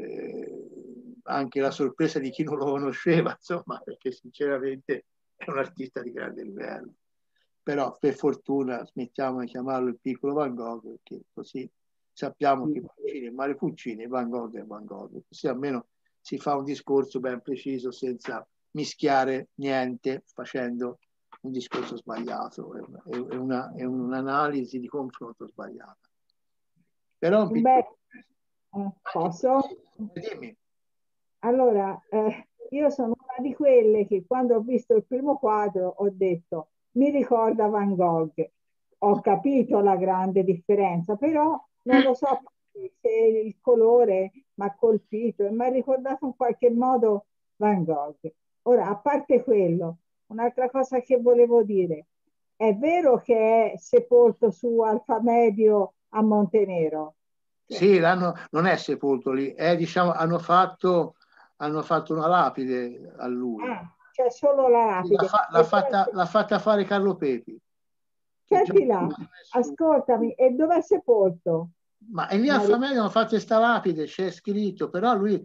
anche la sorpresa di chi non lo conosceva, insomma, perché sinceramente è un artista di grande livello. Però per fortuna smettiamo di chiamarlo il piccolo Van Gogh, perché così sappiamo che Puccini è Mario Puccini e Van Gogh è Van Gogh, così almeno si fa un discorso ben preciso senza mischiare niente, facendo un discorso sbagliato, è un'analisi di confronto sbagliata. Però un piccolo... Posso? Dimmi. Allora, io sono una di quelle che quando ho visto il primo quadro ho detto mi ricorda Van Gogh. Ho capito la grande differenza, però non lo so se il colore mi ha colpito e mi ha ricordato in qualche modo Van Gogh. Ora, a parte quello, un'altra cosa che volevo dire, è vero che è sepolto su Alfa Medio a Montenero? Sì, non è sepolto lì, diciamo, hanno fatto una lapide a lui. C'è solo la lapide. L'ha fatta fare Carlo Pepi. Senti là, ascoltami, e dov'è sepolto? Ma e lì a Famelli hanno fatto questa lapide, c'è scritto, però lui,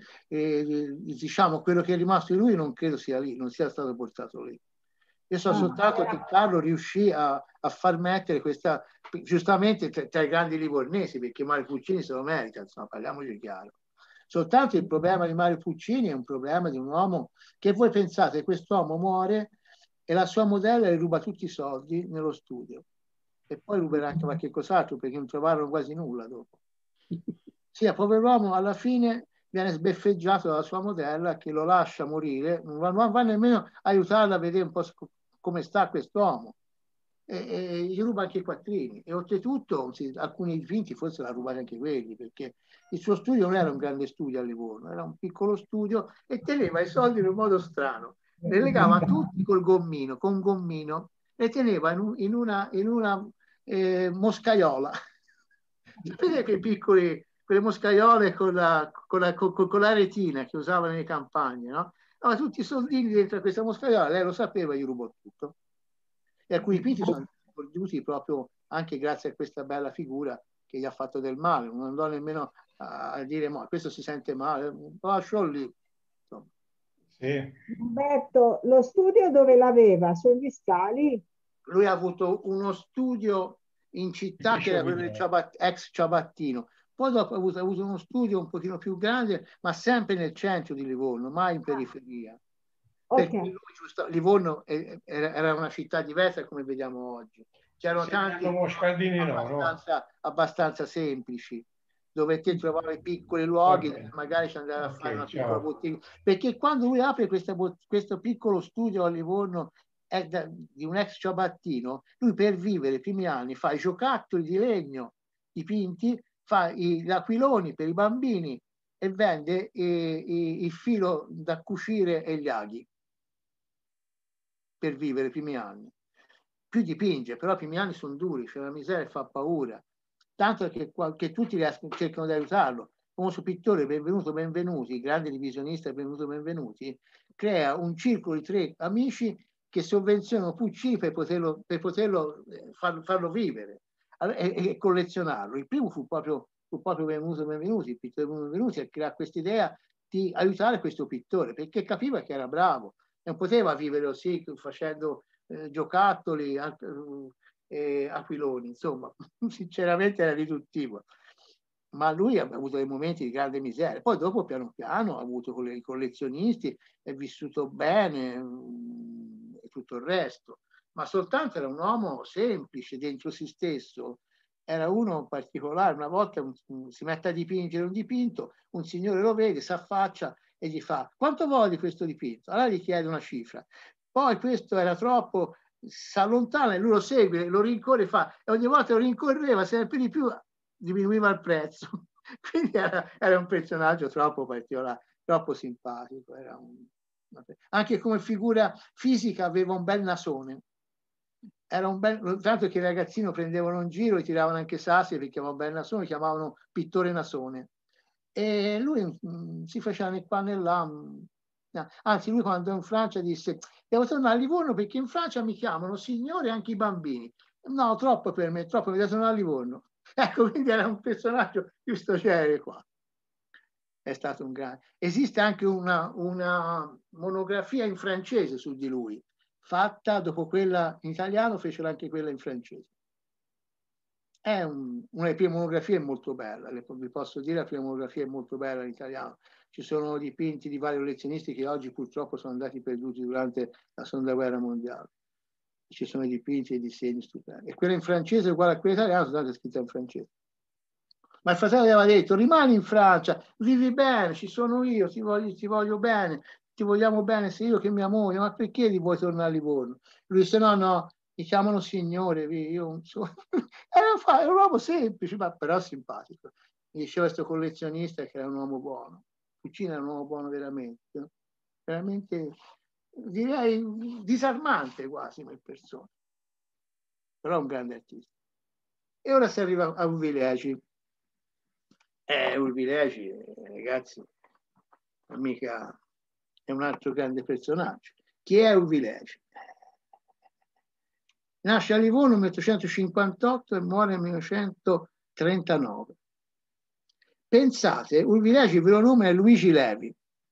diciamo, quello che è rimasto di lui non credo sia lì, non sia stato portato lì. Io so soltanto che Carlo riuscì a far mettere questa, giustamente tra i grandi livornesi, perché Mario Puccini se lo merita, insomma, parliamoci chiaro. Soltanto il problema di Mario Puccini è un problema di un uomo che voi pensate, quest'uomo muore e la sua modella le ruba tutti i soldi nello studio. E poi ruberà anche qualche cos'altro perché non trovarono quasi nulla dopo. Sì, a pover'uomo alla fine viene sbeffeggiato dalla sua modella che lo lascia morire, non va nemmeno a aiutarla a vedere un po' come sta quest'uomo. E gli ruba anche i quattrini. E oltretutto alcuni dipinti forse l'ha rubato anche quelli, perché il suo studio non era un grande studio a Livorno, era un piccolo studio e teneva i soldi in un modo strano. Le legava tutti con un gommino, le teneva in una moscaiola. Sapete quei piccoli, quelle moscaiole con la retina che usavano nelle campagne, no? aveva tutti i soldini dentro a questa moscaiola, lei lo sapeva, gli rubò tutto. E alcuni dipinti sono perduti proprio anche grazie a questa bella figura che gli ha fatto del male, non andò nemmeno a dire ma questo si sente male, lasciò lì. Sì. Umberto, lo studio dove l'aveva? Sugli scali? Lui ha avuto uno studio in città che era quello del ex Ciabattino, poi dopo ha avuto uno studio un pochino più grande, ma sempre nel centro di Livorno, mai in periferia. Perché Ok. lui, Livorno era una città diversa come vediamo oggi. C'erano tanti Moscardini no? abbastanza semplici, dove te trovavi piccoli luoghi, magari ci andavi a fare una piccola bottega. Perché quando lui apre questo piccolo studio a Livorno di un ex ciabattino, lui per vivere i primi anni fa i giocattoli di legno dipinti, fa gli aquiloni per i bambini e vende il filo da cucire e gli aghi per vivere i primi anni. Più dipinge, però i primi anni sono duri, c'è la miseria e fa paura. Tanto che tutti cercano di aiutarlo. Il famoso pittore Benvenuto Benvenuti, grande divisionista Benvenuto Benvenuti, crea un circolo di 3 amici che sovvenzionano Puccini per poterlo farlo vivere e collezionarlo. Il primo fu proprio Benvenuto Benvenuti, il pittore Benvenuti, a creare questa idea di aiutare questo pittore, perché capiva che era bravo. Non poteva vivere così facendo giocattoli, aquiloni, insomma, sinceramente era riduttivo. Ma lui ha avuto dei momenti di grande miseria. Poi dopo piano piano ha avuto con i collezionisti, è vissuto bene e tutto il resto. Ma soltanto era un uomo semplice dentro se stesso. Era uno particolare. Una volta si mette a dipingere un dipinto, un signore lo vede, si affaccia e gli fa: quanto vuoi di questo dipinto? Allora gli chiede una cifra. Poi questo era troppo, si allontana e lui lo segue, lo rincorre e fa, e ogni volta lo rincorreva sempre di più, diminuiva il prezzo. Quindi era un personaggio troppo particolare, troppo simpatico. Anche come figura fisica aveva un bel nasone. Era un bel, tanto che i ragazzini lo prendevano in giro, gli tiravano anche sassi perché aveva un bel nasone, lo chiamavano pittore nasone. E lui si faceva né qua né là. Anzi, lui quando in Francia disse: devo tornare a Livorno perché in Francia mi chiamano signore anche i bambini. No, troppo per me, troppo, mi devo tornare a Livorno. Ecco, quindi era un personaggio giusto c'era qua. È stato un grande. Esiste anche una monografia in francese su di lui, fatta dopo quella in italiano, fecero anche quella in francese. È una delle prime monografie molto bella, vi posso dire, la prima monografia è molto bella in italiano. Ci sono dipinti di vari collezionisti che oggi purtroppo sono andati perduti durante la seconda guerra mondiale. Ci sono i dipinti e i disegni stupendi. E quella in francese uguale a quella italiana, sono state scritte in francese. Ma il fratello aveva detto: rimani in Francia, vivi bene, ci sono io, ti voglio bene, ti vogliamo bene sia io che mia moglie, ma perché ti vuoi tornare a Livorno? Lui disse: no, mi chiamano signore, io non so. Era un uomo semplice, ma però simpatico. Mi diceva questo collezionista che era un uomo buono. Puccini era un uomo buono veramente, veramente, direi disarmante quasi come persona, però un grande artista. E ora si arriva a Ulvilegi. Ulvilegi, ragazzi, mica è un altro grande personaggio. Chi è Ulvilegi? Nasce a Livorno nel 1858 e muore nel 1939. Pensate, Ulvilegi, il vero nome è Luigi Levi.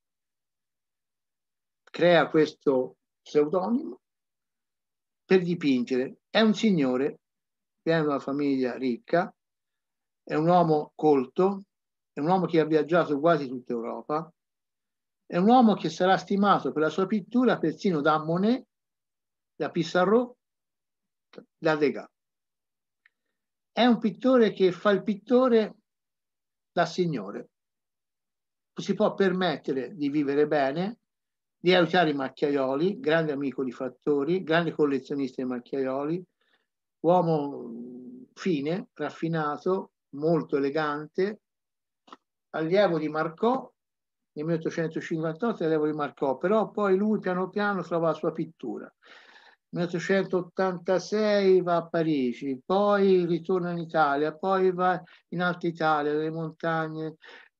Crea questo pseudonimo per dipingere. È un signore, viene da una famiglia ricca, è un uomo colto, è un uomo che ha viaggiato quasi tutta Europa, è un uomo che sarà stimato per la sua pittura persino da Monet, da Pissarro, da Degas. È un pittore che fa il pittore da signore. Si può permettere di vivere bene, di aiutare i macchiaioli, grande amico di fattori, grande collezionista di macchiaioli, uomo fine, raffinato, molto elegante, allievo di Marcot, nel 1858 allievo di Marcot, però poi lui piano piano trova la sua pittura. Nel 1886 va a Parigi, poi ritorna in Italia, poi va in Alta Italia, nelle montagne,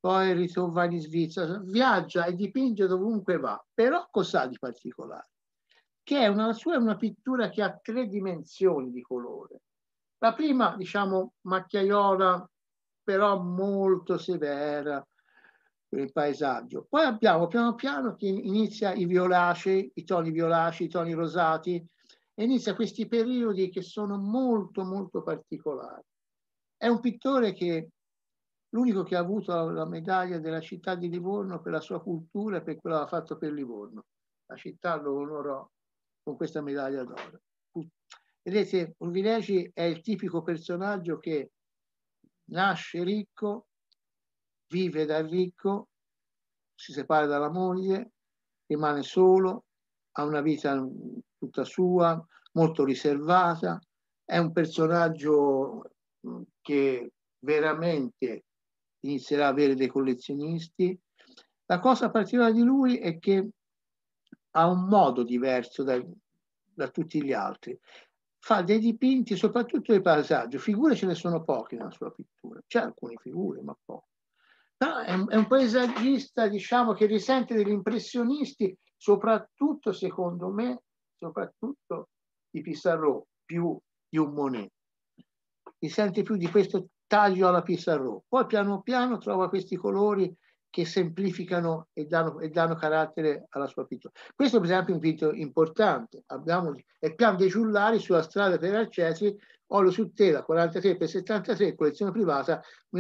poi va in Svizzera, viaggia e dipinge dovunque va, però cos'ha di particolare? Che la sua è una pittura che ha 3 dimensioni di colore. La prima, diciamo, macchiaiola, però molto severa, il paesaggio. Poi abbiamo piano piano che inizia i violacei, i toni rosati, e inizia questi periodi che sono molto, molto particolari. È un pittore che l'unico che ha avuto la medaglia della città di Livorno per la sua cultura e per quello che ha fatto per Livorno. La città lo onorò con questa medaglia d'oro. Vedete, Ulvineci è il tipico personaggio che nasce ricco, vive da ricco, si separa dalla moglie, rimane solo, ha una vita tutta sua, molto riservata, è un personaggio che veramente inizierà a avere dei collezionisti. La cosa particolare di lui è che ha un modo diverso da tutti gli altri. Fa dei dipinti, soprattutto di paesaggio. Figure ce ne sono poche nella sua pittura. C'è alcune figure, ma poche. Però è un paesaggista, diciamo, che risente degli impressionisti, soprattutto, secondo me, soprattutto di Pissarro, più di un Monet. Risente più di questo taglio alla Pissarro. Poi piano piano trova questi colori che semplificano e danno carattere alla sua pittura. Questo per esempio è un dipinto importante. Abbiamo il Pian dei Giullari sulla strada per Arcesi, olio su tela 43x73, collezione privata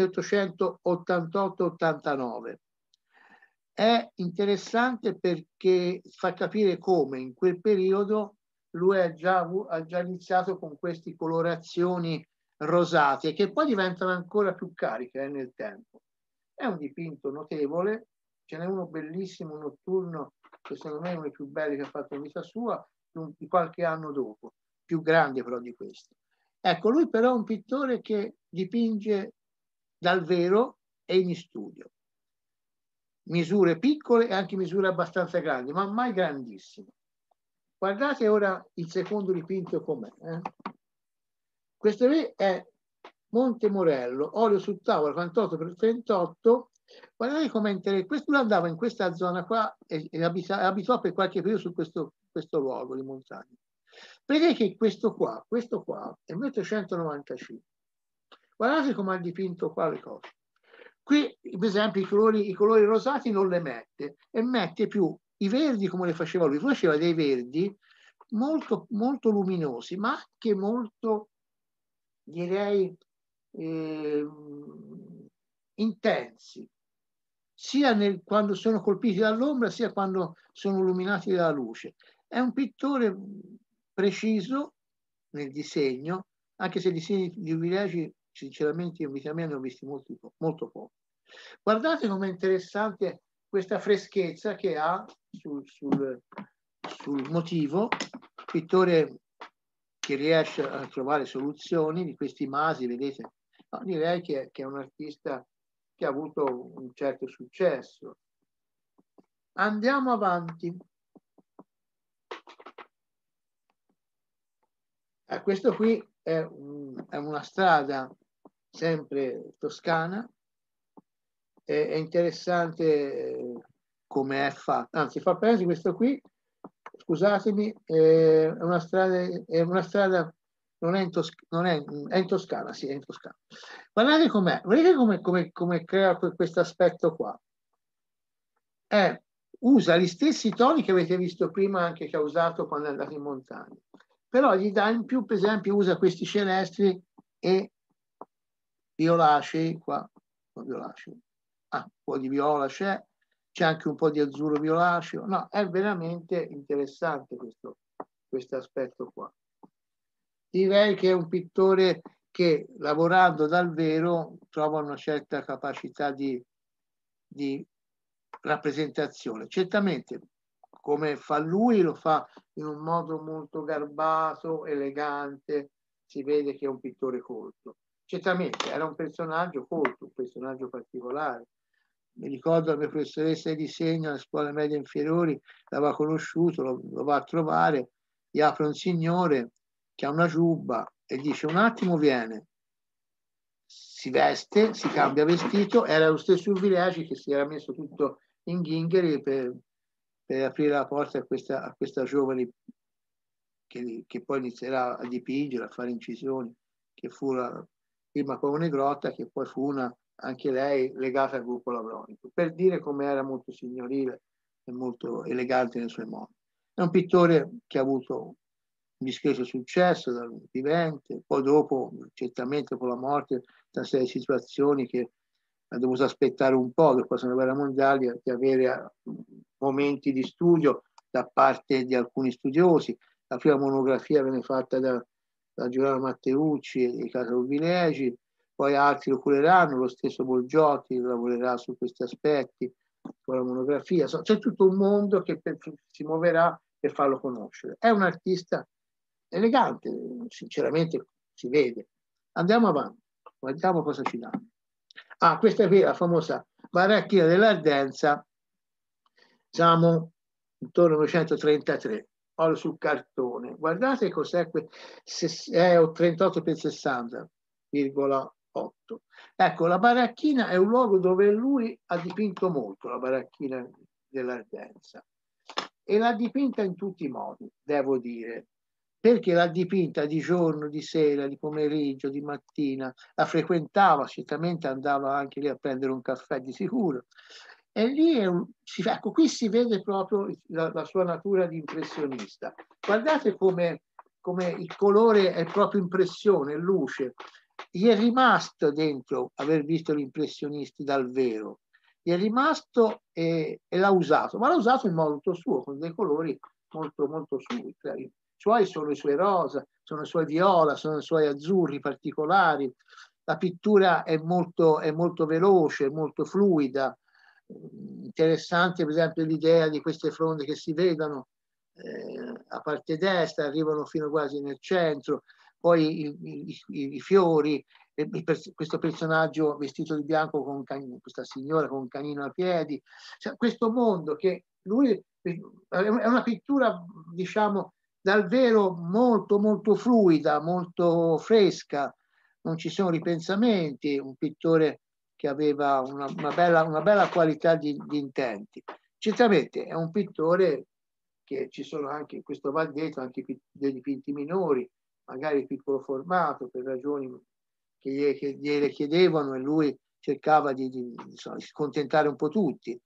1888-89. È interessante perché fa capire come in quel periodo lui ha già iniziato con queste colorazioni rosate che poi diventano ancora più cariche nel tempo. È un dipinto notevole, ce n'è uno bellissimo notturno, che secondo me è uno dei più belli che ha fatto in vita sua, di qualche anno dopo, più grande però di questo. Ecco, lui però è un pittore che dipinge dal vero e in studio. Misure piccole e anche misure abbastanza grandi, ma mai grandissime. Guardate ora il secondo dipinto com'è. Questo qui è Monte Morello, olio su tavola 48x38. Guardate com'è interessante. Questo andava in questa zona qua e abitò per qualche periodo su questo luogo di montagna. Vedete che questo qua è 1895. Guardate come ha dipinto qua le cose. Qui, per esempio, i colori rosati non le mette e mette più i verdi come le faceva lui. Lui faceva dei verdi molto, molto luminosi, ma anche molto, direi, intensi, sia quando sono colpiti dall'ombra, sia quando sono illuminati dalla luce. È un pittore preciso nel disegno, anche se i disegni di Ulvineci, sinceramente, in vita mia ne ho visti molto poco. Guardate com'è interessante questa freschezza che ha sul motivo, pittore che riesce a trovare soluzioni di questi masi, vedete? No, direi che è un artista che ha avuto un certo successo. Andiamo avanti. Questo qui è una strada sempre toscana. È interessante come è fatto. Anzi, fa pensi questo qui, scusatemi, è una strada non è in Toscana, è in Toscana, sì, è in Toscana. Guardate com'è, vedete come crea questo aspetto qua. Usa gli stessi toni che avete visto prima anche che ha usato quando è andato in montagna, però gli dà in più, per esempio, usa questi celesti e violacei qua, violacei. Un po' di viola c'è anche un po' di azzurro violaceo. No, è veramente interessante questo aspetto qua. Direi che è un pittore che lavorando dal vero trova una certa capacità di rappresentazione. Certamente, come fa lui, lo fa in un modo molto garbato, elegante, si vede che è un pittore colto. Certamente era un personaggio colto, un personaggio particolare. Mi ricordo la mia professoressa di disegno alle scuole medie inferiori, l'aveva conosciuto, lo va a trovare, gli apre un signore che ha una giubba e dice: un attimo viene, si veste, si cambia vestito, era lo stesso Urbilegi che si era messo tutto in ghingheri per aprire la porta a questa giovane che poi inizierà a dipingere, a fare incisioni, che fu prima con Negrotta, che poi fu anche lei legata al gruppo Lavronico, per dire come era molto signorile e molto elegante nei suoi modi. È un pittore che ha avuto un discreto successo da vivente, poi dopo, certamente con la morte, una serie di situazioni che ha dovuto aspettare un po' dopo la seconda guerra mondiale di avere momenti di studio da parte di alcuni studiosi. La prima monografia venne fatta da Giuliano Matteucci e Carlo Vilegi, poi altri lo cureranno, lo stesso Bolgiotti lavorerà su questi aspetti con la monografia. C'è tutto un mondo che si muoverà per farlo conoscere. È un artista elegante, sinceramente si vede. Andiamo avanti, guardiamo cosa ci dà. Ah, questa è la famosa baracchina dell'Ardenza, siamo intorno al 1933, oro sul cartone. Guardate cos'è, è 38 per 60,8. Ecco, la baracchina è un luogo dove lui ha dipinto molto, la baracchina dell'Ardenza. E l'ha dipinta in tutti i modi, devo dire, perché l'ha dipinta di giorno, di sera, di pomeriggio, di mattina, la frequentava, certamente andava anche lì a prendere un caffè di sicuro. E lì ecco, qui si vede proprio la sua natura di impressionista. Guardate come il colore è proprio impressione, luce. Gli è rimasto dentro aver visto gli impressionisti dal vero. Gli è rimasto e l'ha usato, ma l'ha usato in modo tutto suo, con dei colori molto, molto suoi. I suoi sono i suoi rosa, sono i suoi viola, sono i suoi azzurri particolari. La pittura è molto veloce, molto fluida. Interessante per esempio l'idea di queste fronde che si vedono a parte destra, arrivano fino quasi nel centro, poi i fiori, questo personaggio vestito di bianco con questa signora con un canino a piedi, cioè, questo mondo che lui è una pittura, diciamo, dal vero molto molto fluida, molto fresca, non ci sono ripensamenti, un pittore che aveva una bella qualità di intenti. Certamente è un pittore che ci sono anche, questo va detto, anche dei dipinti minori, magari piccolo formato, per ragioni che gliele chiedevano e lui cercava di scontentare un po' tutti.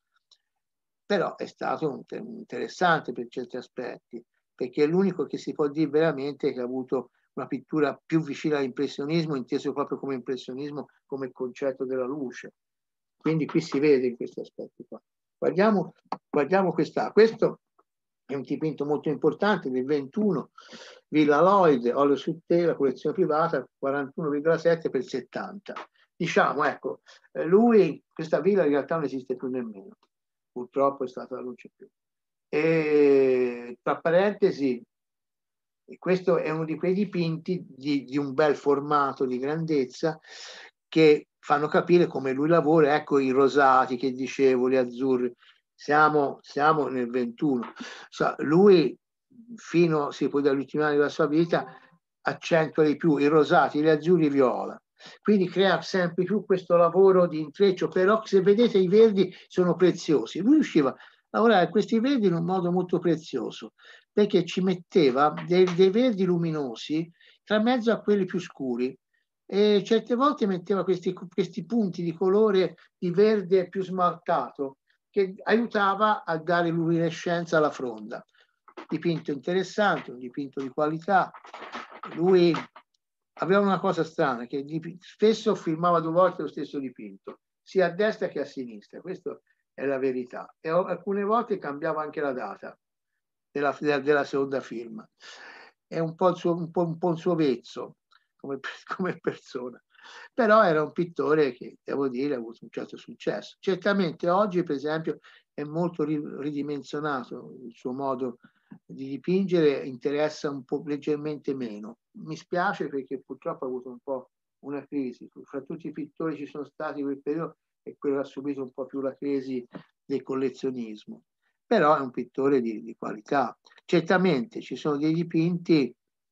Però è stato interessante per certi aspetti, perché è l'unico che si può dire veramente che ha avuto una pittura più vicina all'impressionismo, inteso proprio come impressionismo, come il concetto della luce. Quindi qui si vede in questi aspetti qua. Guardiamo questo è un dipinto molto importante del 21, Villa Lloyd, olio su tela, collezione privata, 41,7 per 70. Diciamo, ecco, lui, questa villa in realtà non esiste più nemmeno, purtroppo è stata la luce più. E tra parentesi, questo è uno di quei dipinti di un bel formato, di grandezza, che fanno capire come lui lavora. Ecco i rosati che dicevo, gli azzurri. Siamo nel 21. Lui, fino si può dall'ultimo anno della sua vita, accentua di più i rosati, gli azzurri e i viola. Quindi crea sempre più questo lavoro di intreccio, però se vedete i verdi sono preziosi. Lui riusciva a lavorare questi verdi in un modo molto prezioso, perché ci metteva dei verdi luminosi tra mezzo a quelli più scuri, e certe volte metteva questi punti di colore di verde più smaltato che aiutava a dare luminescenza alla fronda. Dipinto interessante, un dipinto di qualità. Lui aveva una cosa strana, che spesso filmava 2 volte lo stesso dipinto, sia a destra che a sinistra, questa è la verità, e alcune volte cambiava anche la data della seconda firma. È un po' il suo vezzo come persona, però era un pittore che, devo dire, ha avuto un certo successo. Certamente oggi, per esempio, è molto ridimensionato il suo modo di dipingere, interessa un po' leggermente meno. Mi spiace perché purtroppo ha avuto un po' una crisi. Fra tutti i pittori ci sono stati quel periodo e quello ha subito un po' più la crisi del collezionismo. Però è un pittore di qualità. Certamente ci sono dei dipinti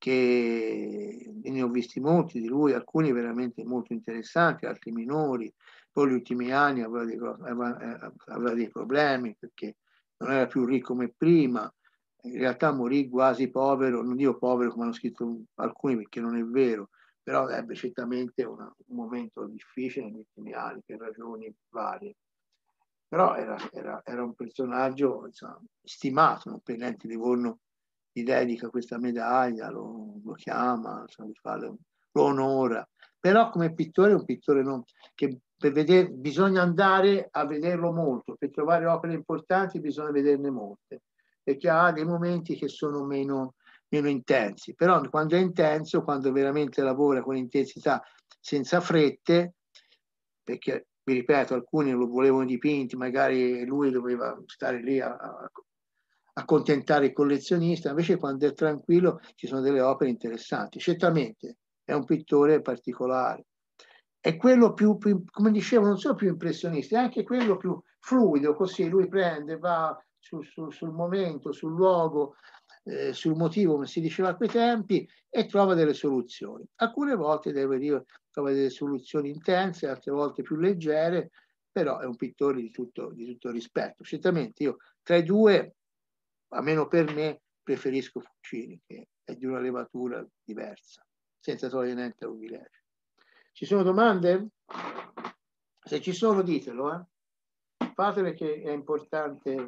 che ne ho visti molti di lui, alcuni veramente molto interessanti, altri minori. Poi gli ultimi anni aveva dei problemi perché non era più ricco come prima, in realtà morì quasi povero, non dico povero come hanno scritto alcuni perché non è vero, però ebbe certamente un momento difficile negli ultimi anni per ragioni varie. Però era un personaggio, insomma, stimato, no? Per Lenti Livorno gli dedica questa medaglia, lo chiama, insomma, lo onora. Però come pittore è un pittore che per vedere, bisogna andare a vederlo molto, per trovare opere importanti bisogna vederne molte, perché ha dei momenti che sono meno intensi, però quando è intenso, quando veramente lavora con intensità senza frette, perché vi ripeto, alcuni lo volevano dipinti, magari lui doveva stare lì a accontentare il collezionista, invece quando è tranquillo ci sono delle opere interessanti. Certamente è un pittore particolare. È quello più come dicevo, non solo più impressionista, è anche quello più fluido, così lui prende, va sul momento, sul luogo, sul motivo, come si diceva a quei tempi, e trova delle soluzioni. Alcune volte, devo dire, trova delle soluzioni intense, altre volte più leggere, però è un pittore di tutto rispetto. Certamente io tra i due, almeno per me, preferisco Fucini, che è di una levatura diversa, senza togliere niente a Ruvileschi. Ci sono domande? Se ci sono, ditelo, fatele, che è importante.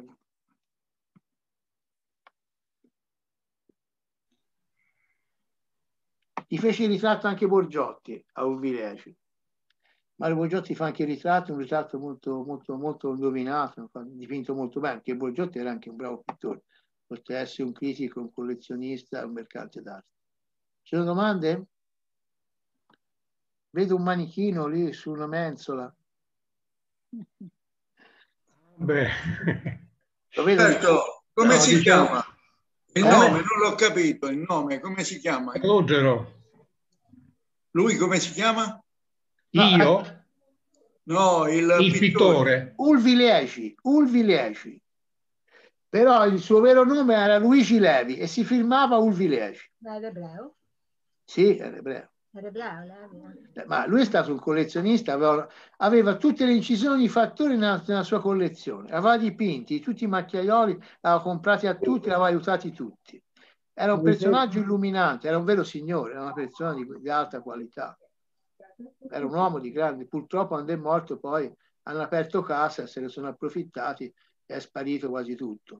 Gli fece il ritratto anche Borgiotti a Ruvileschi, ma Borgiotti fa anche il ritratto, un ritratto molto, molto, molto indovinato, dipinto molto bene, perché Borgiotti era anche un bravo pittore, oltre ad essere un critico, un collezionista, un mercante d'arte. Ci sono domande? Vedo un manichino lì su una mensola. Beh. Lo vedo certo, come si diciamo... chiama? Il nome, non l'ho capito, il nome, come si chiama? Calogero. Lui come si chiama? Io? No, Il pittore. Ulvileschi. Però il suo vero nome era Luigi Levi e si firmava Ulvileschi. Ma era ebreo? Sì, era ebreo. Era ebreo, Levi. Ma lui è stato un collezionista, aveva tutte le incisioni di Fattori nella sua collezione, aveva dipinti tutti i macchiaioli, aveva comprati a tutti, aveva aiutati tutti. Era un personaggio illuminante, era un vero signore, era una persona di alta qualità. Era un uomo di grande, purtroppo quando è morto poi hanno aperto casa, se ne sono approfittati e è sparito quasi tutto.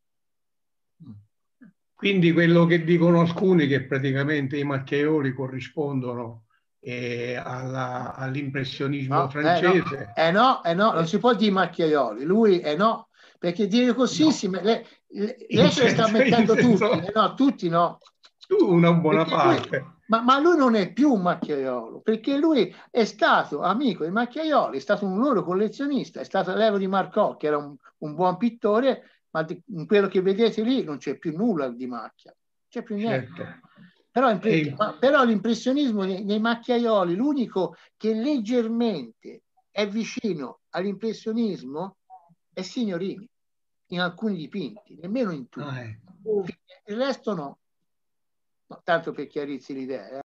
Quindi quello che dicono alcuni, che praticamente i macchiaioli corrispondono all'impressionismo francese. No, non si può dire macchiaioli, lui no, perché dire così no. lei se le sta mettendo tutti, no, tutti no. Una buona perché parte. Ma lui non è più un macchiaiolo, perché lui è stato amico dei macchiaioli, è stato un loro collezionista, è stato Levo di Marcò, che era un buon pittore, ma in quello che vedete lì non c'è più nulla di macchia, non c'è più niente. Certo. Però l'impressionismo nei macchiaioli, l'unico che leggermente è vicino all'impressionismo è Signorini, in alcuni dipinti, nemmeno in tutti. Il resto no. Tanto per chiarirsi l'idea.